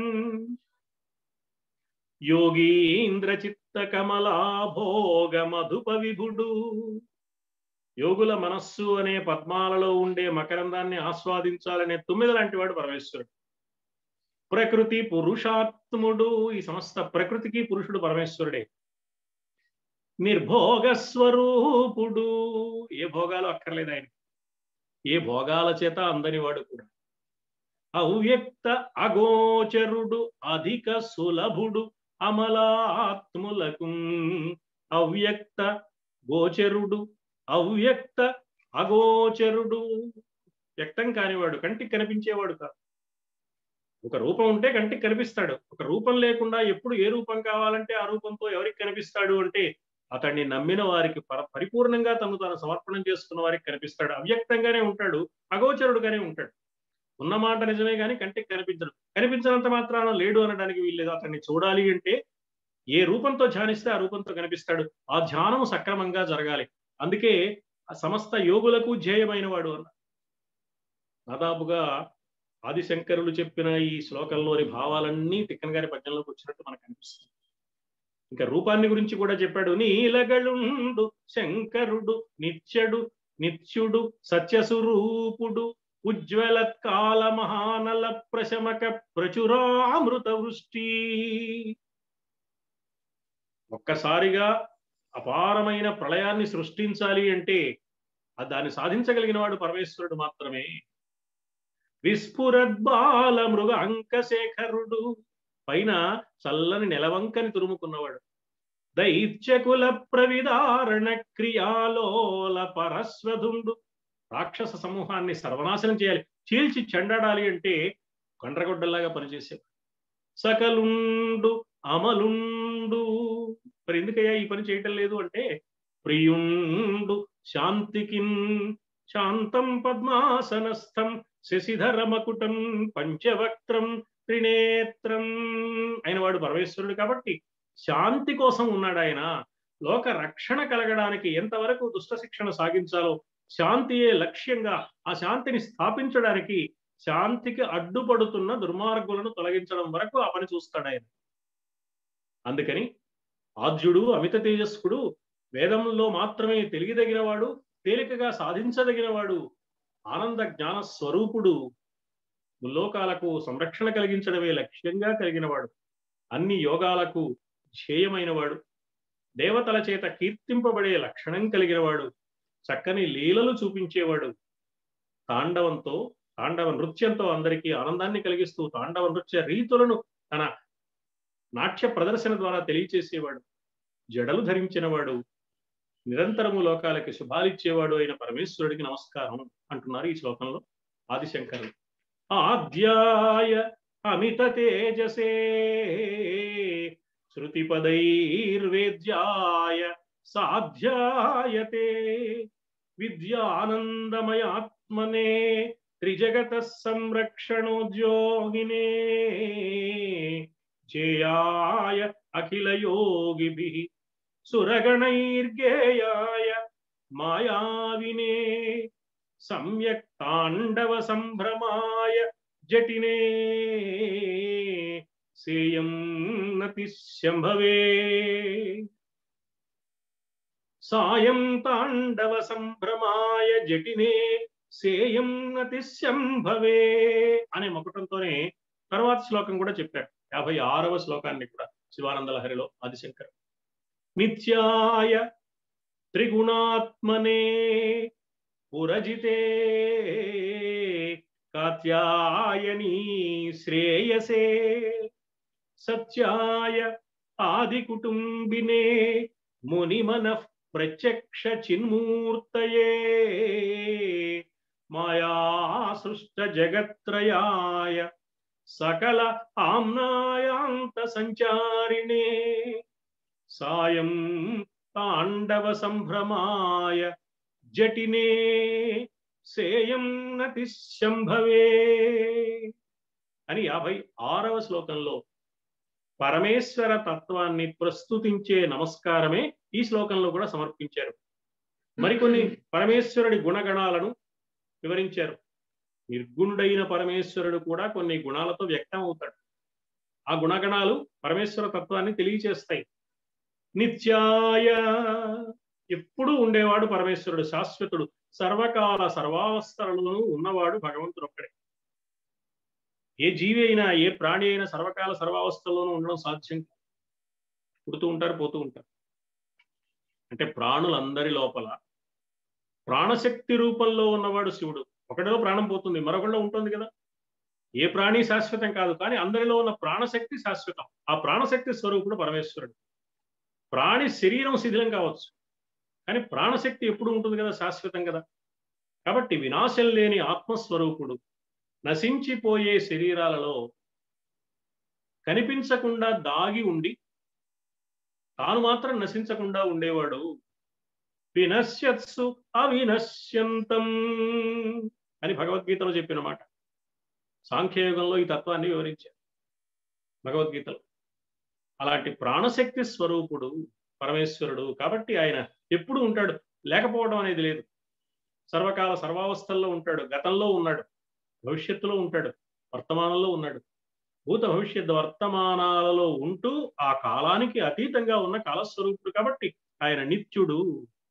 యోగీంద్ర చిత్త కమలా భోగ మధుప విభుడు. యోగుల మనస్సు అనే పద్మాలలో ఉండే మకరందాన్ని ఆస్వాదించాలనే తుమ్మిద లాంటి వాడు పరమేశ్వరుడు. ప్రకృతి పురుషాత్ముడు. ఈ సమస్త ప్రకృతికి పురుషుడు పరమేశ్వరుడే. నిర్భోగ స్వరూపుడు. ఏ భోగాలు అక్కర్లేదు ఆయన. ఏ భోగాల చేత అందని వాడు కూడా. అవ్యక్త అగోచరుడు అధిక సులభుడు అమలాత్ములకు. అవ్యక్త గోచరుడు అవ్యక్త అగోచరుడు. వ్యక్తం కానివాడు, కంటికి కనిపించేవాడు కాదు. ఒక రూపం ఉంటే కంటికి కనిపిస్తాడు. ఒక రూపం లేకుండా ఎప్పుడు ఏ రూపం కావాలంటే ఆ రూపంతో ఎవరికి కనిపిస్తాడు అంటే, అతన్ని నమ్మిన వారికి పరిపూర్ణంగా తను తాను సమర్పణం చేసుకున్న వారికి కనిపిస్తాడు. అవ్యక్తంగానే ఉంటాడు, అగోచరుడుగానే ఉంటాడు. ఉన్నమాట నిజమే కానీ కంటికి కనిపించడు. కనిపించినంత మాత్రాన లేడు అనడానికి వీల్లేదు. అతన్ని చూడాలి అంటే ఏ రూపంతో ధ్యానిస్తే ఆ రూపంతో కనిపిస్తాడు. ఆ ధ్యానం సక్రమంగా జరగాలి. అందుకే ఆ సమస్త యోగులకు ధ్యేయమైన వాడు అన్న. దాదాపుగా ఆదిశంకరులు చెప్పిన ఈ శ్లోకంలోని భావాలన్నీ తిక్కన గారి పద్యంలోకి వచ్చినట్టు మనకు అనిపిస్తుంది. ఇంకా రూపాన్ని గురించి కూడా చెప్పాడు. నీలగళుండు శంకరుడు నిత్యుడు నిత్యుడు సత్యస్వరూపుడు ఉజ్వలత్కాల మహానల ప్రశమక ప్రచురామృత వృష్టి. ఒక్కసారిగా అపారమైన ప్రళయాన్ని సృష్టించాలి అంటే దాన్ని సాధించగలిగిన వాడు పరమేశ్వరుడు మాత్రమే. విస్ఫురద్బాల మృగ అంకశేఖరుడు. పైన చల్లని నెలవంకని తురుముకున్నవాడు. దైత్యకుల ప్రవిదారణ క్రియాలోల పరస్వధుండు. రాక్షస సమూహాన్ని సర్వనాశనం చేయాలి, చీల్చి చెండాడాలి అంటే కండ్రగొడ్డల్లాగా పనిచేసేవాడు. సకలుండు అమలుండు. మరి ఎందుకయ్యా ఈ పని చేయటం లేదు అంటే, ప్రియుండు శాంతికిన్ శాంతం పద్మాసనస్థం శశిధర మకుటం పంచవక్త్రం త్రినేత్రం అయిన వాడు పరమేశ్వరుడు కాబట్టి శాంతి కోసం ఉన్నాడు ఆయన. లోక రక్షణ కలగడానికి ఎంతవరకు దుష్ట శిక్షణ సాగించాలో శాంతియే లక్ష్యంగా ఆ శాంతిని స్థాపించడానికి శాంతికి అడ్డుపడుతున్న దుర్మార్గులను తొలగించడం వరకు ఆ పని చూస్తాడు ఆయన. అందుకని ఆద్యుడు అమిత తేజస్కుడు, వేదంలో మాత్రమే తెలియదగినవాడు, తేలికగా సాధించదగినవాడు, ఆనంద జ్ఞాన స్వరూపుడు, ముల్లోకాలకు సంరక్షణ కలిగించడమే లక్ష్యంగా కలిగినవాడు, అన్ని యోగాలకు ధ్యేయమైనవాడు, దేవతల చేత కీర్తింపబడే లక్షణం కలిగినవాడు, చక్కని లీలలు చూపించేవాడు, తాండవంతో తాండవ నృత్యంతో అందరికీ ఆనందాన్ని కలిగిస్తూ తాండవ నృత్య రీతులను తన నాట్య ప్రదర్శన ద్వారా తెలియచేసేవాడు, జడలు ధరించినవాడు, నిరంతరము లోకాలకి శుభాలిచ్చేవాడు అయిన పరమేశ్వరుడికి నమస్కారం అంటున్నారు ఈ శ్లోకంలో ఆదిశంకరులు. ఆద్యాయ అమిత తేజసే శృతిపదైర్వేద్యాయ సాధ్యాయతే విద్యానందమయాత్మనే త్రిజగత సంరక్షణోద్యోగినే జయాయ అఖిల యోగిభిః సురగణైర్గేయాయ మాయావినే సమ్యక్ తాండవ సంభ్రమాయ జటినే సేయం నతి శంభవే. సాయం తాండవ సంభ్రమాయ జటినే సేయం నతి శంభవే అనే మకుటంతోనే తర్వాత శ్లోకం కూడా చెప్పారు. యాభై ఆరవ శ్లోకాన్ని కూడా శివానంద లహరిలో ఆదిశంకర్. నిత్యాయ త్రిగుణాత్మనే పురజితే కాత్యాయనీ శ్రేయసే సత్యాయ ఆది కుటుంబినే మునిమనః ప్రత్యక్ష చిన్మూర్తయే మాయా సృష్ట జగత్రయాయ సకల ఆమ్నాయాంత సంచారిణే సాయం తాండవ సంభ్రమాయ జటినే సేయం నతి శంభవే అని యాభై ఆరవ శ్లోకంలో పరమేశ్వర తత్వాన్ని ప్రస్తుతించే నమస్కారమే ఈ శ్లోకంలో కూడా సమర్పించారు. మరికొన్ని పరమేశ్వరుడి గుణగణాలను వివరించారు. నిర్గుణుడైన పరమేశ్వరుడు కూడా కొన్ని గుణాలతో వ్యక్తం అవుతాడు. ఆ గుణగణాలు పరమేశ్వర తత్వాన్ని తెలియచేస్తాయి. నిత్యాయ ఎప్పుడూ ఉండేవాడు పరమేశ్వరుడు, శాశ్వతుడు, సర్వకాల సర్వావస్థలలోనూ ఉన్నవాడు భగవంతుడు ఒక్కడే. ఏ జీవి అయినా ఏ ప్రాణి అయినా సర్వకాల సర్వావస్థల్లోనూ ఉండడం సాధ్యం. పుడుతూ ఉంటారు, పోతూ ఉంటారు. అంటే ప్రాణులందరి లోపల ప్రాణశక్తి రూపంలో ఉన్నవాడు శివుడు. ఒకటిలో ప్రాణం పోతుంది, మరొకటిలో ఉంటుంది కదా. ఏ ప్రాణి శాశ్వతం కాదు, కానీ అందరిలో ఉన్న ప్రాణశక్తి శాశ్వతం. ఆ ప్రాణశక్తి స్వరూపుడు పరమేశ్వరుడు. ప్రాణి శరీరం శిథిలం కావచ్చు, కానీ ప్రాణశక్తి ఎప్పుడు ఉంటుంది కదా, శాశ్వతం కదా. కాబట్టి వినాశం లేని ఆత్మస్వరూపుడు నశించిపోయే శరీరాలలో కనిపించకుండా దాగి ఉండి తాను మాత్రం నశించకుండా ఉండేవాడు. వినశ్యత్సు అవినశ్యంతం అని భగవద్గీతలో చెప్పిన మాట. సాంఖ్యయుగంలో ఈ తత్వాన్ని వివరించారు భగవద్గీతలో. అలాంటి ప్రాణశక్తి స్వరూపుడు పరమేశ్వరుడు. కాబట్టి ఆయన ఎప్పుడు ఉంటాడు, లేకపోవడం అనేది లేదు. సర్వకాల సర్వావస్థల్లో ఉంటాడు. గతంలో ఉన్నాడు, భవిష్యత్తులో ఉంటాడు, వర్తమానంలో ఉన్నాడు. భూత భవిష్యత్ వర్తమానాలలో ఉంటూ ఆ కాలానికి అతీతంగా ఉన్న కాలస్వరూపుడు. కాబట్టి ఆయన నిత్యుడు.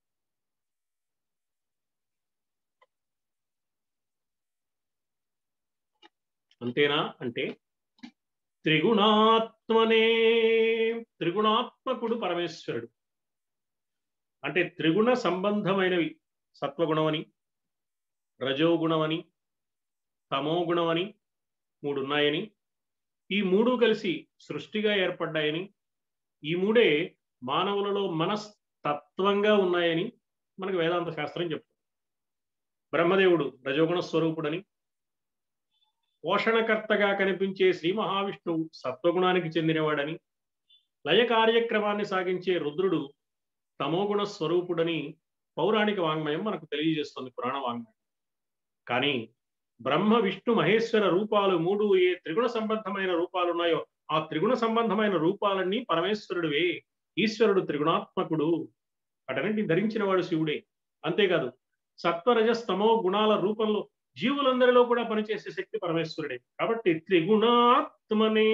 అంతేనా అంటే త్రిగుణాత్మనే, త్రిగుణాత్మకుడు పరమేశ్వరుడు. అంటే త్రిగుణ సంబంధమైనవి సత్వగుణమని, రజోగుణమని, తమోగుణమని మూడు ఉన్నాయని, ఈ మూడు కలిసి సృష్టిగా ఏర్పడ్డాయని, ఈ మూడే మానవులలో మనస్తత్వంగా ఉన్నాయని మనకు వేదాంత శాస్త్రం చెప్తుంది. బ్రహ్మదేవుడు రజోగుణ స్వరూపుడని, పోషణకర్తగా కనిపించే శ్రీ మహావిష్ణువు సత్వగుణానికి చెందినవాడని, లయ కార్యక్రమాన్ని సాగించే రుద్రుడు తమోగుణ స్వరూపుడని పౌరాణిక వాంగ్మయం మనకు తెలియజేస్తుంది, పురాణ వాంగ్మయం. కానీ బ్రహ్మ విష్ణు మహేశ్వర రూపాలు మూడు ఏ త్రిగుణ సంబంధమైన రూపాలు ఉన్నాయో ఆ త్రిగుణ సంబంధమైన రూపాలన్నీ పరమేశ్వరుడివే. ఈశ్వరుడు త్రిగుణాత్మకుడు, అటన్నింటిని ధరించిన వాడు శివుడే. అంతేకాదు సత్వరజస్తమో గుణాల రూపంలో జీవులందరిలో కూడా పనిచేసే శక్తి పరమేశ్వరుడే. కాబట్టి త్రిగుణాత్మనే.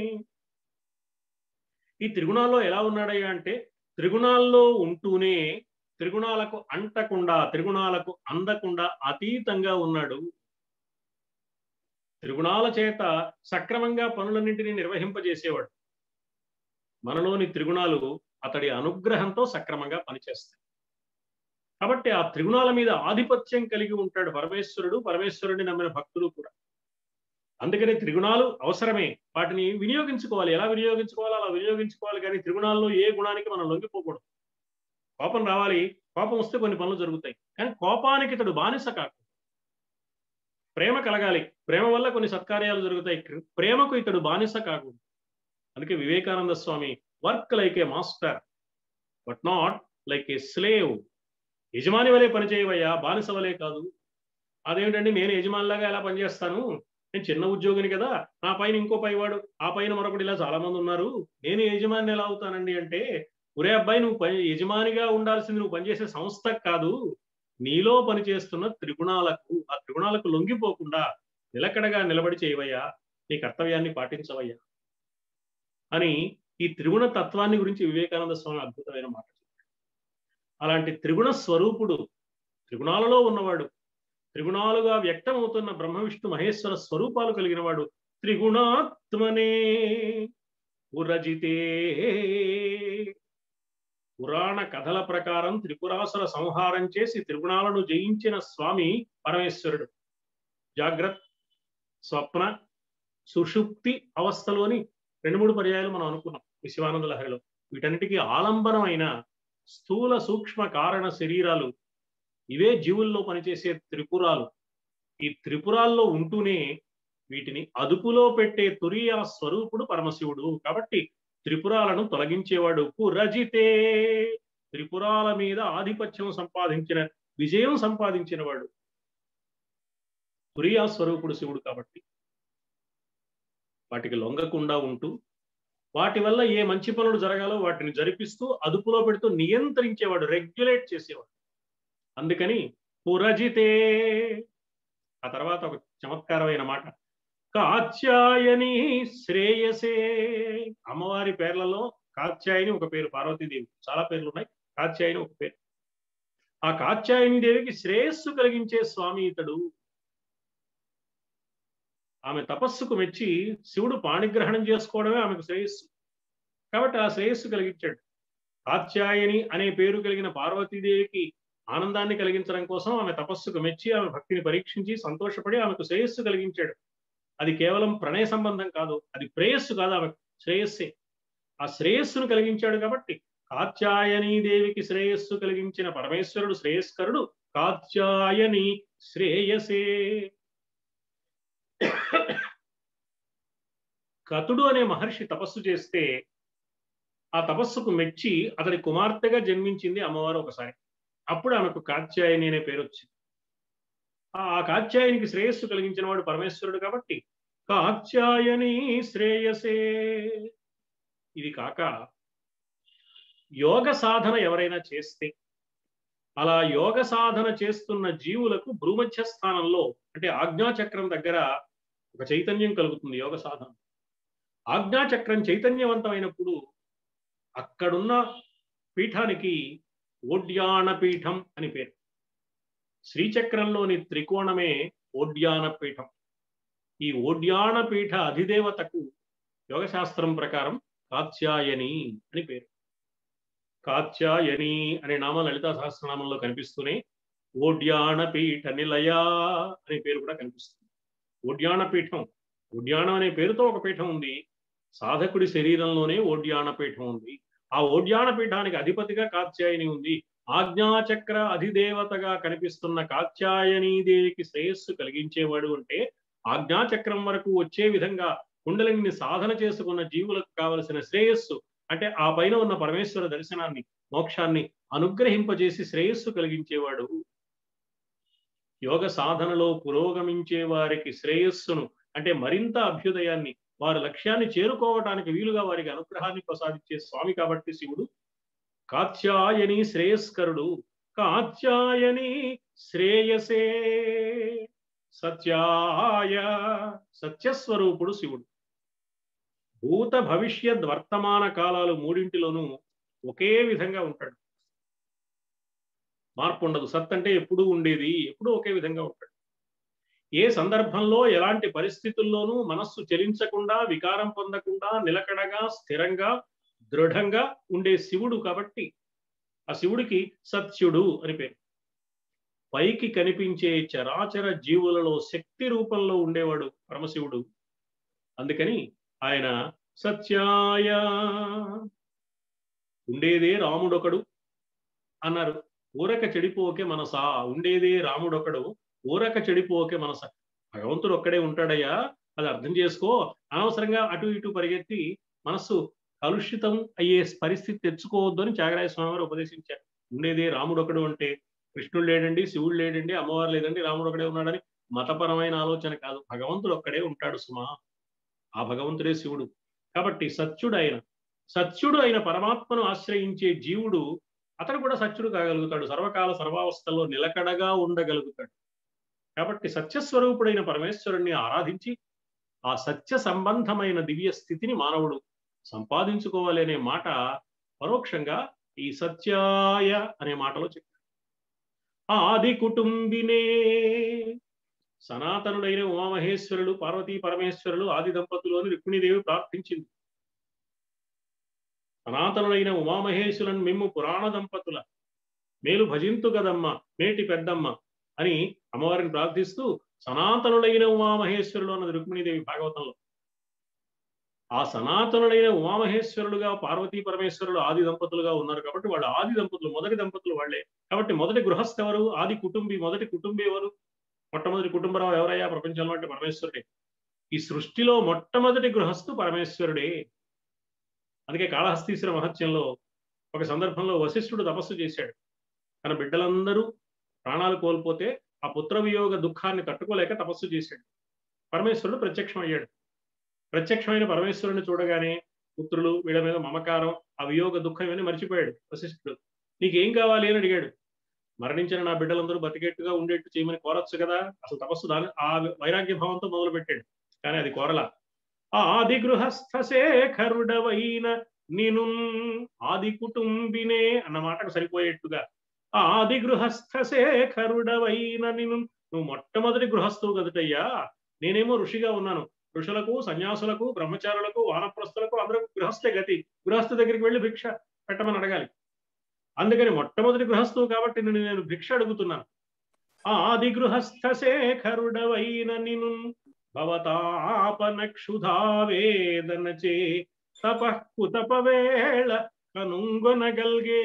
ఈ త్రిగుణాల్లో ఎలా ఉన్నాడయ్యా అంటే త్రిగుణాల్లో ఉంటూనే త్రిగుణాలకు అంటకుండా త్రిగుణాలకు అందకుండా అతీతంగా ఉన్నాడు. త్రిగుణాల చేత సక్రమంగా పనులన్నింటినీ నిర్వహింపజేసేవాడు. మనలోని త్రిగుణాలు అతడి అనుగ్రహంతో సక్రమంగా పనిచేస్తాయి. కాబట్టి ఆ త్రిగుణాల మీద ఆధిపత్యం కలిగి ఉంటాడు పరమేశ్వరుడు, పరమేశ్వరుడిని నమ్మిన భక్తులు కూడా. అందుకని త్రిగుణాలు అవసరమే, వాటిని వినియోగించుకోవాలి. ఎలా వినియోగించుకోవాలో అలా వినియోగించుకోవాలి, కానీ త్రిగుణాల్లో ఏ గుణానికి మనం లొంగిపోకూడదు. కోపం రావాలి, కోపం వస్తే కొన్ని పనులు జరుగుతాయి, కానీ కోపానికి ఇతడు బానిస కాకు. ప్రేమ కలగాలి, ప్రేమ వల్ల కొన్ని సత్కార్యాలు జరుగుతాయి, ప్రేమకు ఇతడు బానిస కాకు. అందుకే Vivekananda Swami work like a master but not like a slave. యజమాని వలె పనిచేయవయ్యా, బానిస వలె కాదు. అదేమిటండి నేను యజమానిలాగా ఎలా పనిచేస్తాను, నేను చిన్న ఉద్యోగిని కదా, నా పైన ఇంకో పైవాడు, ఆ పైన మరొకటి, ఇలా చాలా మంది ఉన్నారు, నేను యజమాని ఎలా అవుతానండి అంటే, ఒరే అబ్బాయి నువ్వు పని యజమానిగా ఉండాల్సింది నువ్వు పనిచేసే సంస్థకు కాదు, నీలో పనిచేస్తున్న త్రిగుణాలకు. ఆ త్రిగుణాలకు లొంగిపోకుండా నిలకడగా నిలబడి చేయవయ్యా, నీ కర్తవ్యాన్ని పాటించవయ్యా అని ఈ త్రిగుణ తత్వాన్ని గురించి వివేకానంద స్వామి అద్భుతమైన మాట చెప్పాడు. అలాంటి త్రిగుణ స్వరూపుడు, త్రిగుణాలలో ఉన్నవాడు, త్రిగుణాలుగా వ్యక్తమవుతున్న బ్రహ్మ విష్ణు మహేశ్వర స్వరూపాలు కలిగిన వాడు త్రిగుణాత్మనే ఉరజితే. పురాణ కథల ప్రకారం త్రిపురాసుర సంహారం చేసి త్రిగుణాలను జయించిన స్వామి పరమేశ్వరుడు. జాగ్రత్త, స్వప్న, సుషుప్తి అవస్థలోని రెండు మూడు పర్యాయాలు మనం అనుకున్నాం ఈ శివానంద లహరిలో. వీటన్నిటికీ ఆలంబనమైన స్థూల సూక్ష్మ కారణ శరీరాలు ఇవే జీవుల్లో పనిచేసే త్రిపురాలు. ఈ త్రిపురాల్లో ఉంటూనే వీటిని అదుపులో పెట్టే తురియా స్వరూపుడు పరమశివుడు. కాబట్టి త్రిపురాలను తొలగించేవాడు పురజితే. త్రిపురాల మీద ఆధిపత్యం సంపాదించిన, విజయం సంపాదించిన వాడు తురియా స్వరూపుడు శివుడు. కాబట్టి వాటికి లొంగకుండా ఉంటూ వాటి వల్ల ఏ మంచి పనులు జరగాలో వాటిని జరిపిస్తూ అదుపులో పెడుతూ నియంత్రించేవాడు, రెగ్యులేట్ చేసేవాడు. అందుకని పురజితే. ఆ తర్వాత ఒక చమత్కారమైన మాట, కాత్యాయని శ్రేయసే. అమ్మవారి పేర్లలో కాత్యాయని ఒక పేరు, పార్వతీదేవి చాలా పేర్లు ఉన్నాయి, కాత్యాయని ఒక పేరు. ఆ కాత్యాయని దేవికి శ్రేయస్సు కలిగించే స్వామి ఇతడు. ఆమె తపస్సుకు మెచ్చి శివుడు పాణిగ్రహణం చేసుకోవడమే ఆమెకు శ్రేయస్సు. కాబట్టి ఆ శ్రేయస్సు కలిగించాడు. కాత్యాయని అనే పేరు కలిగిన పార్వతీదేవికి ఆనందాన్ని కలిగించడం కోసం ఆమె తపస్సుకు మెచ్చి ఆమె భక్తిని పరీక్షించి సంతోషపడి ఆమెకు శ్రేయస్సు కలిగించాడు. అది కేవలం ప్రణయ సంబంధం కాదు, అది ప్రేయస్సు కాదు, ఆమె శ్రేయస్సే. ఆ శ్రేయస్సును కలిగించాడు. కాబట్టి కాత్యాయని దేవికి శ్రేయస్సు కలిగించిన పరమేశ్వరుడు శ్రేయస్కరుడు. కాత్యాయని శ్రేయసే. కతుడు అనే మహర్షి తపస్సు చేస్తే ఆ తపస్సుకు మెచ్చి అతడి కుమార్తెగా జన్మించింది అమ్మవారు ఒకసారి. అప్పుడు ఆమెకు కాత్యాయని అనే పేరు వచ్చింది. ఆ కాత్యాయనికి శ్రేయస్సు కలిగించిన వాడు పరమేశ్వరుడు. కాబట్టి కాత్యాయని శ్రేయసే. ఇది కాక యోగ సాధన ఎవరైనా చేస్తే, అలా యోగ సాధన చేస్తున్న జీవులకు భూమధ్య స్థానంలో అంటే ఆజ్ఞాచక్రం దగ్గర ఒక చైతన్యం కలుగుతుంది. యోగ సాధన ఆజ్ఞాచక్రం చైతన్యవంతమైనప్పుడు అక్కడున్న పీఠానికి ఓడ్యాన పీఠం అని పేరు. శ్రీచక్రంలోని త్రికోణమే ఓడ్యాన పీఠం. ఈ ఓడ్యాన పీఠ అధిదేవతకు యోగశాస్త్రం ప్రకారం కాత్యాయని అని పేరు. కాత్యాయని అనే నామం లలితా సహస్రనామంలో కనిపిస్తూనే ఓడ్యాన పీఠ నిలయ అనే పేరు కూడా కనిపిస్తుంది. ఓడ్యాన పీఠం, ఓడ్యానం అనే పేరుతో ఒక పీఠం ఉంది. సాధకుడి శరీరంలోనే ఓడ్యాన పీఠం ఉంది. ఆ ఓడ్యాన పీఠానికి అధిపతిగా కాత్యాయని ఉంది. ఆజ్ఞాచక్ర అధిదేవతగా కనిపిస్తున్న కాత్యాయని దేవికి శ్రేయస్సు కలిగించేవాడు అంటే ఆజ్ఞాచక్రం వరకు వచ్చే విధంగా కుండలిని సాధన చేసుకున్న జీవులకు కావలసిన శ్రేయస్సు అంటే ఆ పైన ఉన్న పరమేశ్వర దర్శనాన్ని, మోక్షాన్ని అనుగ్రహింపజేసి శ్రేయస్సు కలిగించేవాడు. యోగ సాధనలో పురోగమించే వారికి శ్రేయస్సును అంటే మరింత అభ్యుదయాన్ని వారి లక్ష్యాన్ని చేరుకోవటానికి వీలుగా వారికి అనుగ్రహాన్ని ప్రసాదించే స్వామి కాబట్టి శివుడు కాత్యాయని శ్రేయస్కరుడు. కాత్యాయని శ్రేయసే సత్యాయ సత్యస్వరూపుడు శివుడు. భూత భవిష్యత్ వర్తమాన కాలాలు మూడింటిలోనూ ఒకే విధంగా ఉంటాడు, మార్పు ఉండదు. సత్ అంటే ఎప్పుడూ ఉండేది, ఎప్పుడూ ఒకే విధంగా ఉంటాడు. ఏ సందర్భంలో ఎలాంటి పరిస్థితుల్లోనూ మనస్సు చలించకుండా వికారం పొందకుండా నిలకడగా స్థిరంగా దృఢంగా ఉండే శివుడు కాబట్టి ఆ శివుడికి సత్యుడు అని పేరు. పైకి కనిపించే చరాచర జీవులలో శక్తి రూపంలో ఉండేవాడు పరమశివుడు. అందుకని ఆయన సత్యాయ. ఉండేదే రాముడొకడు అన్నారు. ఊరక చెడిపోకే మనసా, ఉండేదే రాముడొకడు ఊరక చెడిపోకే మనస. భగవంతుడు ఒక్కడే ఉంటాడయ్యా, అది అర్థం చేసుకో. అనవసరంగా అటు ఇటు పరిగెత్తి మనస్సు కలుషితం అయ్యే పరిస్థితి తెచ్చుకోవద్దు అని త్యాగరాయ స్వామి వారు ఉపదేశించారు. ఉండేదే రాముడొకడు అంటే కృష్ణుడు లేడండి, శివుడు లేడండి, అమ్మవారు లేదండి, రాముడు ఒకడే ఉన్నాడని మతపరమైన ఆలోచన కాదు. భగవంతుడు ఒక్కడే ఉంటాడు సుమా, ఆ భగవంతుడే శివుడు. కాబట్టి సత్యుడు అయిన సత్యుడు అయిన పరమాత్మను ఆశ్రయించే జీవుడు అతడు కూడా సత్యుడు కాగలుగుతాడు, సర్వకాల సర్వావస్థల్లో నిలకడగా ఉండగలుగుతాడు. కాబట్టి సత్యస్వరూపుడైన పరమేశ్వరుణ్ణి ఆరాధించి ఆ సత్య సంబంధమైన దివ్య స్థితిని మానవుడు సంపాదించుకోవాలి అనే మాట పరోక్షంగా ఈ సత్యాయ అనే మాటలో చెప్పారు. ఆది కుటుంబినే సనాతనుడైన ఉమామహేశ్వరుడు పార్వతీ పరమేశ్వరులు ఆది దంపతులు అని రుక్మిణీదేవి ప్రార్థించింది. సనాతనుడైన ఉమామహేశ్వరులను మిమ్ము పురాణ దంపతుల మేలు భజింతు గదమ్మ మేటి పెద్దమ్మ అని అమ్మవారిని ప్రార్థిస్తూ సనాతనుడైన ఉమామహేశ్వరుడు అన్నది రుక్మిణీదేవి భాగవతంలో. ఆ సనాతనుడైన ఉమామహేశ్వరుడుగా పార్వతీ పరమేశ్వరుడు ఆది దంపతులుగా ఉన్నారు కాబట్టి వాళ్ళు ఆది దంపతులు, మొదటి దంపతులు వాళ్లే. కాబట్టి మొదటి గృహస్థ ఎవరు? ఆది కుటుంబి. మొదటి కుటుంబి ఎవరు? మొట్టమొదటి కుటుంబరావు ఎవరయ్యా ప్రపంచంలో అంటే పరమేశ్వరుడే. ఈ సృష్టిలో మొట్టమొదటి గృహస్థు పరమేశ్వరుడే. అందుకే కాళహస్తీశ్వర మహత్యంలో ఒక సందర్భంలో వశిష్ఠుడు తపస్సు చేశాడు. తన బిడ్డలందరూ ప్రాణాలు కోల్పోతే ఆ పుత్ర వియోగ దుఃఖాన్ని తట్టుకోలేక తపస్సు చేశాడు. పరమేశ్వరుడు ప్రత్యక్షం అయ్యాడు. ప్రత్యక్షమైన పరమేశ్వరుని చూడగానే పుత్రులు వీళ్ళ మీద మమకారం, ఆ వియోగ దుఃఖం ఇవన్నీ మర్చిపోయాడు వశిష్ఠుడు. నీకేం కావాలి అని అడిగాడు. మరణించిన నా బిడ్డలందరూ బతికేట్టుగా ఉండేట్టు చేయమని కోరచ్చు కదా. అసలు తపస్సు దాని ఆ వైరాగ్య భావంతో మొదలు పెట్టాడు. కానీ అది కోరలా. ఆది గృహస్థ శేఖరుడవైన నిను ఆది కుటుంబినే అన్న మాటకు సరిపోయేట్టుగా ఆది గృహస్థ శేఖరుడవైన నిను నువ్వు మొట్టమొదటి గృహస్థువు కదుటయ్యా. నేనేమో ఋషిగా ఉన్నాను. ఋషులకు, సన్యాసులకు, బ్రహ్మచారులకు, వానప్రస్థులకు అందరూ గృహస్థే గతి. గృహస్థ దగ్గరికి వెళ్ళి భిక్ష పెట్టమని అడగాలి. అందుకని మొట్టమొదటి గృహస్థువు కాబట్టి నేను నేను భిక్ష అడుగుతున్నాను. ఆది గృహస్థ శేఖరుడవైన నిను భవతాపనక్షుధావేదనచే తపఃకుతపవేళ కనుంగొనగల్గే.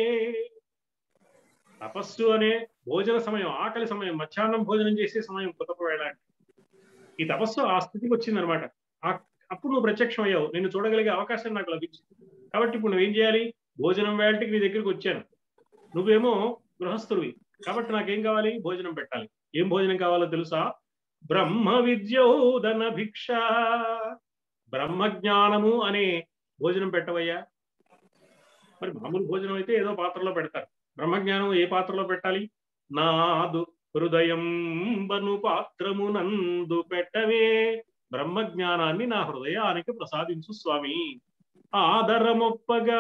తపస్సు అనే భోజన సమయం, ఆకలి సమయం, మధ్యాహ్నం భోజనం చేసే సమయం కుతపవేళ. ఈ తపస్సు ఆ స్థితికి వచ్చిందనమాట. అప్పుడు నువ్వు ప్రత్యక్షం అయ్యావు. నేను చూడగలిగే అవకాశం నాకు లభించింది. కాబట్టి ఇప్పుడు నువ్వేం చేయాలి? భోజనం వేళటికి నీ దగ్గరికి వచ్చాను. నువ్వేమో గృహస్థుడివి కాబట్టి నాకేం కావాలి? భోజనం పెట్టాలి. ఏం భోజనం కావాలో తెలుసా? బ్రహ్మ విద్యోదన భిక్ష. బ్రహ్మజ్ఞానము అనే భోజనం పెట్టవయ్యా. మరి మామూలు భోజనం అయితే ఏదో పాత్రలో పెడతారు. బ్రహ్మజ్ఞానం ఏ పాత్రలో పెట్టాలి? నాదు హృదయం బను పాత్రము నందు పెట్టవే. బ్రహ్మజ్ఞానాన్ని నా హృదయానికి ప్రసాదించు స్వామి. ఆదరమొప్పగా.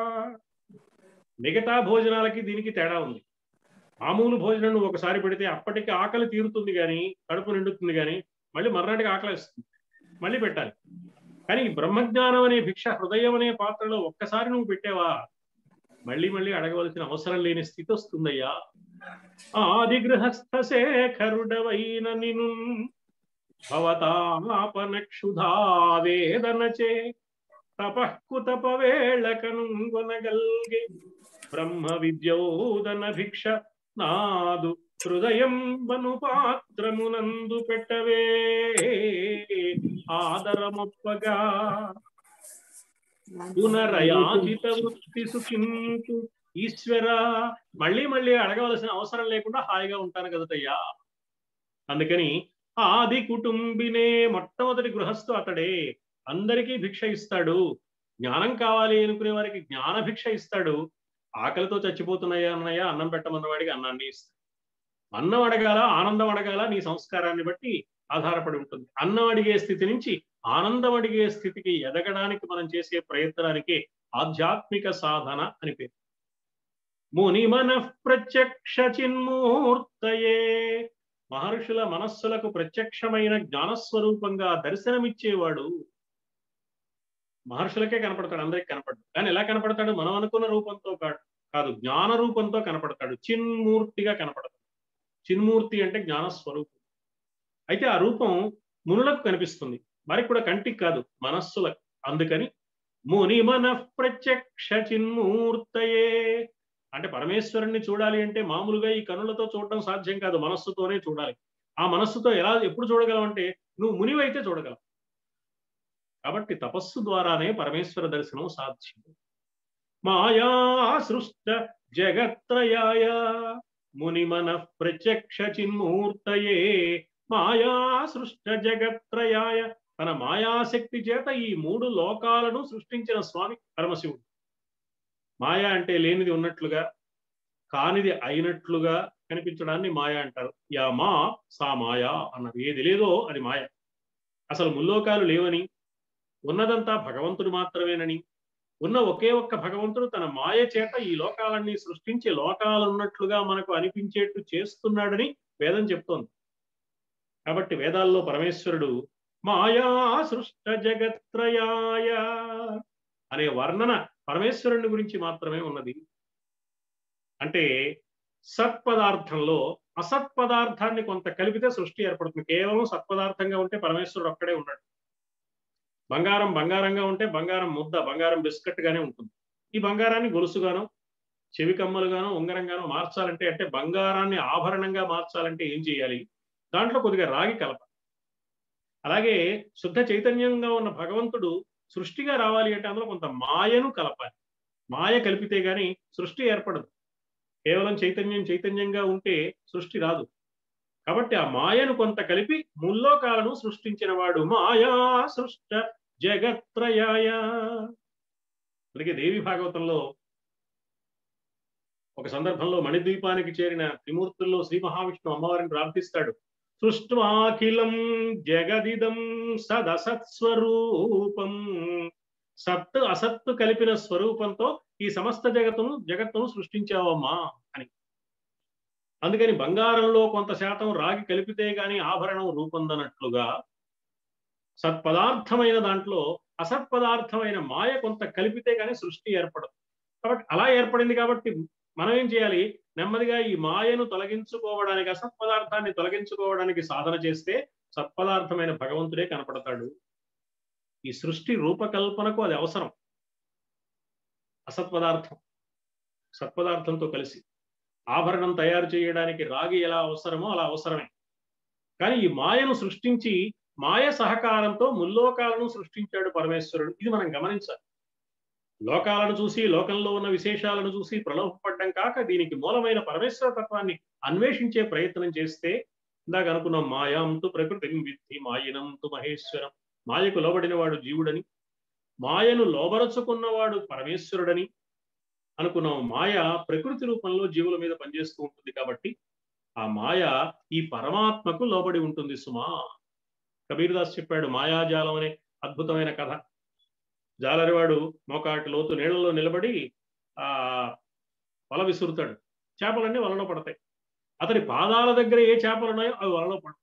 మిగతా భోజనాలకి దీనికి తేడా ఉంది. మామూలు భోజనం నువ్వు ఒకసారి పెడితే అప్పటికి ఆకలి తీరుతుంది కానీ, కడుపు నిండుతుంది కానీ మళ్ళీ మర్నాటికి ఆకలి వస్తుంది, మళ్ళీ పెట్టాలి. కానీ బ్రహ్మజ్ఞానం అనే భిక్ష హృదయం అనే పాత్రలో ఒక్కసారి నువ్వు పెట్టావా మళ్ళీ మళ్ళీ అడగవలసిన అవసరం లేని స్థితి వస్తుందయ్యా. ఆది గృహస్థ శేఖరుడవైన నిను భవతాపనక్షుధావేదనచే తపఃకుతపవేళ కనుంగొనగల్గే. బ్రహ్మ విద్యోదన భిక్ష నాదు హృదయం బను పాత్రమునందు పెట్టవే. ఆదరమొప్పగా పునరయాచిత వృత్తి సుఖింతు ఈశ్వర. మళ్ళీ మళ్ళీ అడగవలసిన అవసరం లేకుండా హాయిగా ఉంటాను కదటయ్యా. అందుకని ఆది కుటుంబినే, మొట్టమొదటి గృహస్థు అతడే, అందరికీ భిక్ష ఇస్తాడు. జ్ఞానం కావాలి అనుకునే వారికి జ్ఞాన భిక్ష ఇస్తాడు. ఆకలితో చచ్చిపోతున్నాయా అన్నయ్య అన్నం పెట్టమన్న వాడికి అన్నాన్ని ఇస్తాడు. అన్నం అడగాల, ఆనందం అడగాల, నీ సంస్కారాన్ని బట్టి ఆధారపడి ఉంటుంది. అన్నం అడిగే స్థితి నుంచి ఆనందం అడిగే స్థితికి ఎదగడానికి మనం చేసే ప్రయత్నానికి ఆధ్యాత్మిక సాధన అని పేరు. ముని మన ప్రత్యక్ష చిన్మూర్తయే, మహర్షుల మనస్సులకు ప్రత్యక్షమైన జ్ఞానస్వరూపంగా దర్శనమిచ్చేవాడు. మహర్షులకే కనపడతాడు, అందరికి కనపడతాడు. కానీ ఎలా కనపడతాడు? మనం అనుకున్న రూపంతో కాదు కాదు జ్ఞాన రూపంతో కనపడతాడు. చిన్మూర్తిగా కనపడతాడు. చిన్మూర్తి అంటే జ్ఞానస్వరూపం. అయితే ఆ రూపం మునులకు కనిపిస్తుంది, వారికి కూడా కంటికి కాదు, మనస్సులకు. అందుకని ముని మన ప్రత్యక్ష చిన్మూర్తయే అంటే పరమేశ్వరుణ్ణి చూడాలి అంటే మామూలుగా ఈ కనులతో చూడడం సాధ్యం కాదు, మనస్సుతోనే చూడాలి. ఆ మనస్సుతో ఎలా ఎప్పుడు చూడగలం అంటే నువ్వు మునివైతే చూడగలవు. కాబట్టి తపస్సు ద్వారానే పరమేశ్వర దర్శనం సాధ్యం. మాయా సృష్ట జగత్రయాయ ముని మన ప్రత్యక్ష చిన్మూర్తయే, మాయా సృష్ట జగత్రయాయ, తన మాయాశక్తి చేత ఈ మూడు లోకాలను సృష్టించిన స్వామి పరమశివుడు. మాయా అంటే లేనిది ఉన్నట్లుగా, కానిది అయినట్లుగా కనిపించడాన్ని మాయా అంటారు. యా మా సా మాయా అన్నది, ఏది లేదో అది మాయ. అసలు ముల్లోకాలు లేవని, ఉన్నదంతా భగవంతుడు మాత్రమేనని, ఉన్న ఒకే ఒక్క భగవంతుడు తన మాయ చేత ఈ లోకాలన్నీ సృష్టించి లోకాలున్నట్లుగా మనకు అనిపించేట్టు చేస్తున్నాడని వేదం చెప్తోంది. కాబట్టి వేదాల్లో పరమేశ్వరుడు మాయా సృష్ట జగత్రయాయ అనే వర్ణన పరమేశ్వరుని గురించి మాత్రమే ఉన్నది. అంటే సత్పదార్థంలో అసత్పదార్థాన్ని కొంత కలిపితే సృష్టి ఏర్పడుతుంది. కేవలం సత్పదార్థంగా ఉంటే పరమేశ్వరుడు ఒక్కడే ఉన్నాడు. బంగారం బంగారంగా ఉంటే బంగారం ముద్ద, బంగారం బిస్కెట్ గానే ఉంటుంది. ఈ బంగారాన్ని గొలుసుగానో చెవి కమ్మలుగానో ఉంగరంగానో మార్చాలంటే, అంటే బంగారాన్ని ఆభరణంగా మార్చాలంటే ఏం చేయాలి? దాంట్లో కొద్దిగా రాగి కలపాలి. అలాగే శుద్ధ చైతన్యంగా ఉన్న భగవంతుడు సృష్టిగా రావాలి అంటే అందులో కొంత మాయను కలపాలి. మాయ కలిపితే గాని సృష్టి ఏర్పడదు. కేవలం చైతన్యం చైతన్యంగా ఉంటే సృష్టి రాదు. కాబట్టి ఆ మాయను కొంత కలిపి ముల్లోకాలను సృష్టించిన వాడు మాయా సృష్ట జగత్రయాయ. అందుకే దేవి భాగవతంలో ఒక సందర్భంలో మణిద్వీపానికి చేరిన త్రిమూర్తుల్లో శ్రీ మహావిష్ణువు అమ్మవారిని ప్రార్థిస్తాడు. సృష్ట్వాఖిలం జగదిదం సదసత్స్వరూపం, సత్తు అసత్తు కలిపిన స్వరూపంతో ఈ సమస్త జగత్తును జగత్తును సృష్టించావమ్మా అని. అందుకని బంగారంలో కొంత శాతం రాగి కలిపితే గాని ఆభరణం రూపొందనట్లుగా సత్పదార్థమైన దాంట్లో అసత్పదార్థమైన మాయ కొంత కలిపితే గాని సృష్టి ఏర్పడదు. కాబట్టి అలా ఏర్పడింది. కాబట్టి మనం ఏం చేయాలి? నెమ్మదిగా ఈ మాయను తొలగించుకోవడానికి, అసత్పదార్థాన్ని తొలగించుకోవడానికి సాధన చేస్తే సత్పదార్థమైన భగవంతుడే కనపడతాడు. ఈ సృష్టి రూపకల్పనకు అది అవసరం. అసత్పదార్థం సత్పదార్థంతో కలిసి ఆభరణం తయారు చేయడానికి రాగి ఎలా అవసరమో అలా అవసరమే. కానీ ఈ మాయను సృష్టించి మాయ సహకారంతో ముల్లోకాలను సృష్టించాడు పరమేశ్వరుడు. ఇది మనం గమనించాలి. లోకాలను చూసి, లోకంలో ఉన్న విశేషాలను చూసి ప్రలోభపడ్డం కాక దీనికి మూలమైన పరమేశ్వర తత్వాన్ని అన్వేషించే ప్రయత్నం చేస్తే, ఇందాక అనుకున్నాం మాయాంతు ప్రకృతి విద్ధి మాయినంతు మహేశ్వరం. మాయకు లోబడిన వాడు జీవుడని, మాయను లోబరచుకున్నవాడు పరమేశ్వరుడని అనుకున్నాం. మాయ ప్రకృతి రూపంలో జీవుల మీద పనిచేస్తూ ఉంటుంది. కాబట్టి ఆ మాయ ఈ పరమాత్మకు లోబడి ఉంటుంది సుమా. కబీర్దాస్ చెప్పాడు మాయాజాలం అనే అద్భుతమైన కథ. జాలరివాడు మోకాటి లోతు నీళ్లలో నిలబడి ఆ వల విసురుతాడు. చేపలన్నీ వలలో పడతాయి. అతని పాదాల దగ్గర ఏ చేపలు ఉన్నాయో అవి వలలో పడతాయి.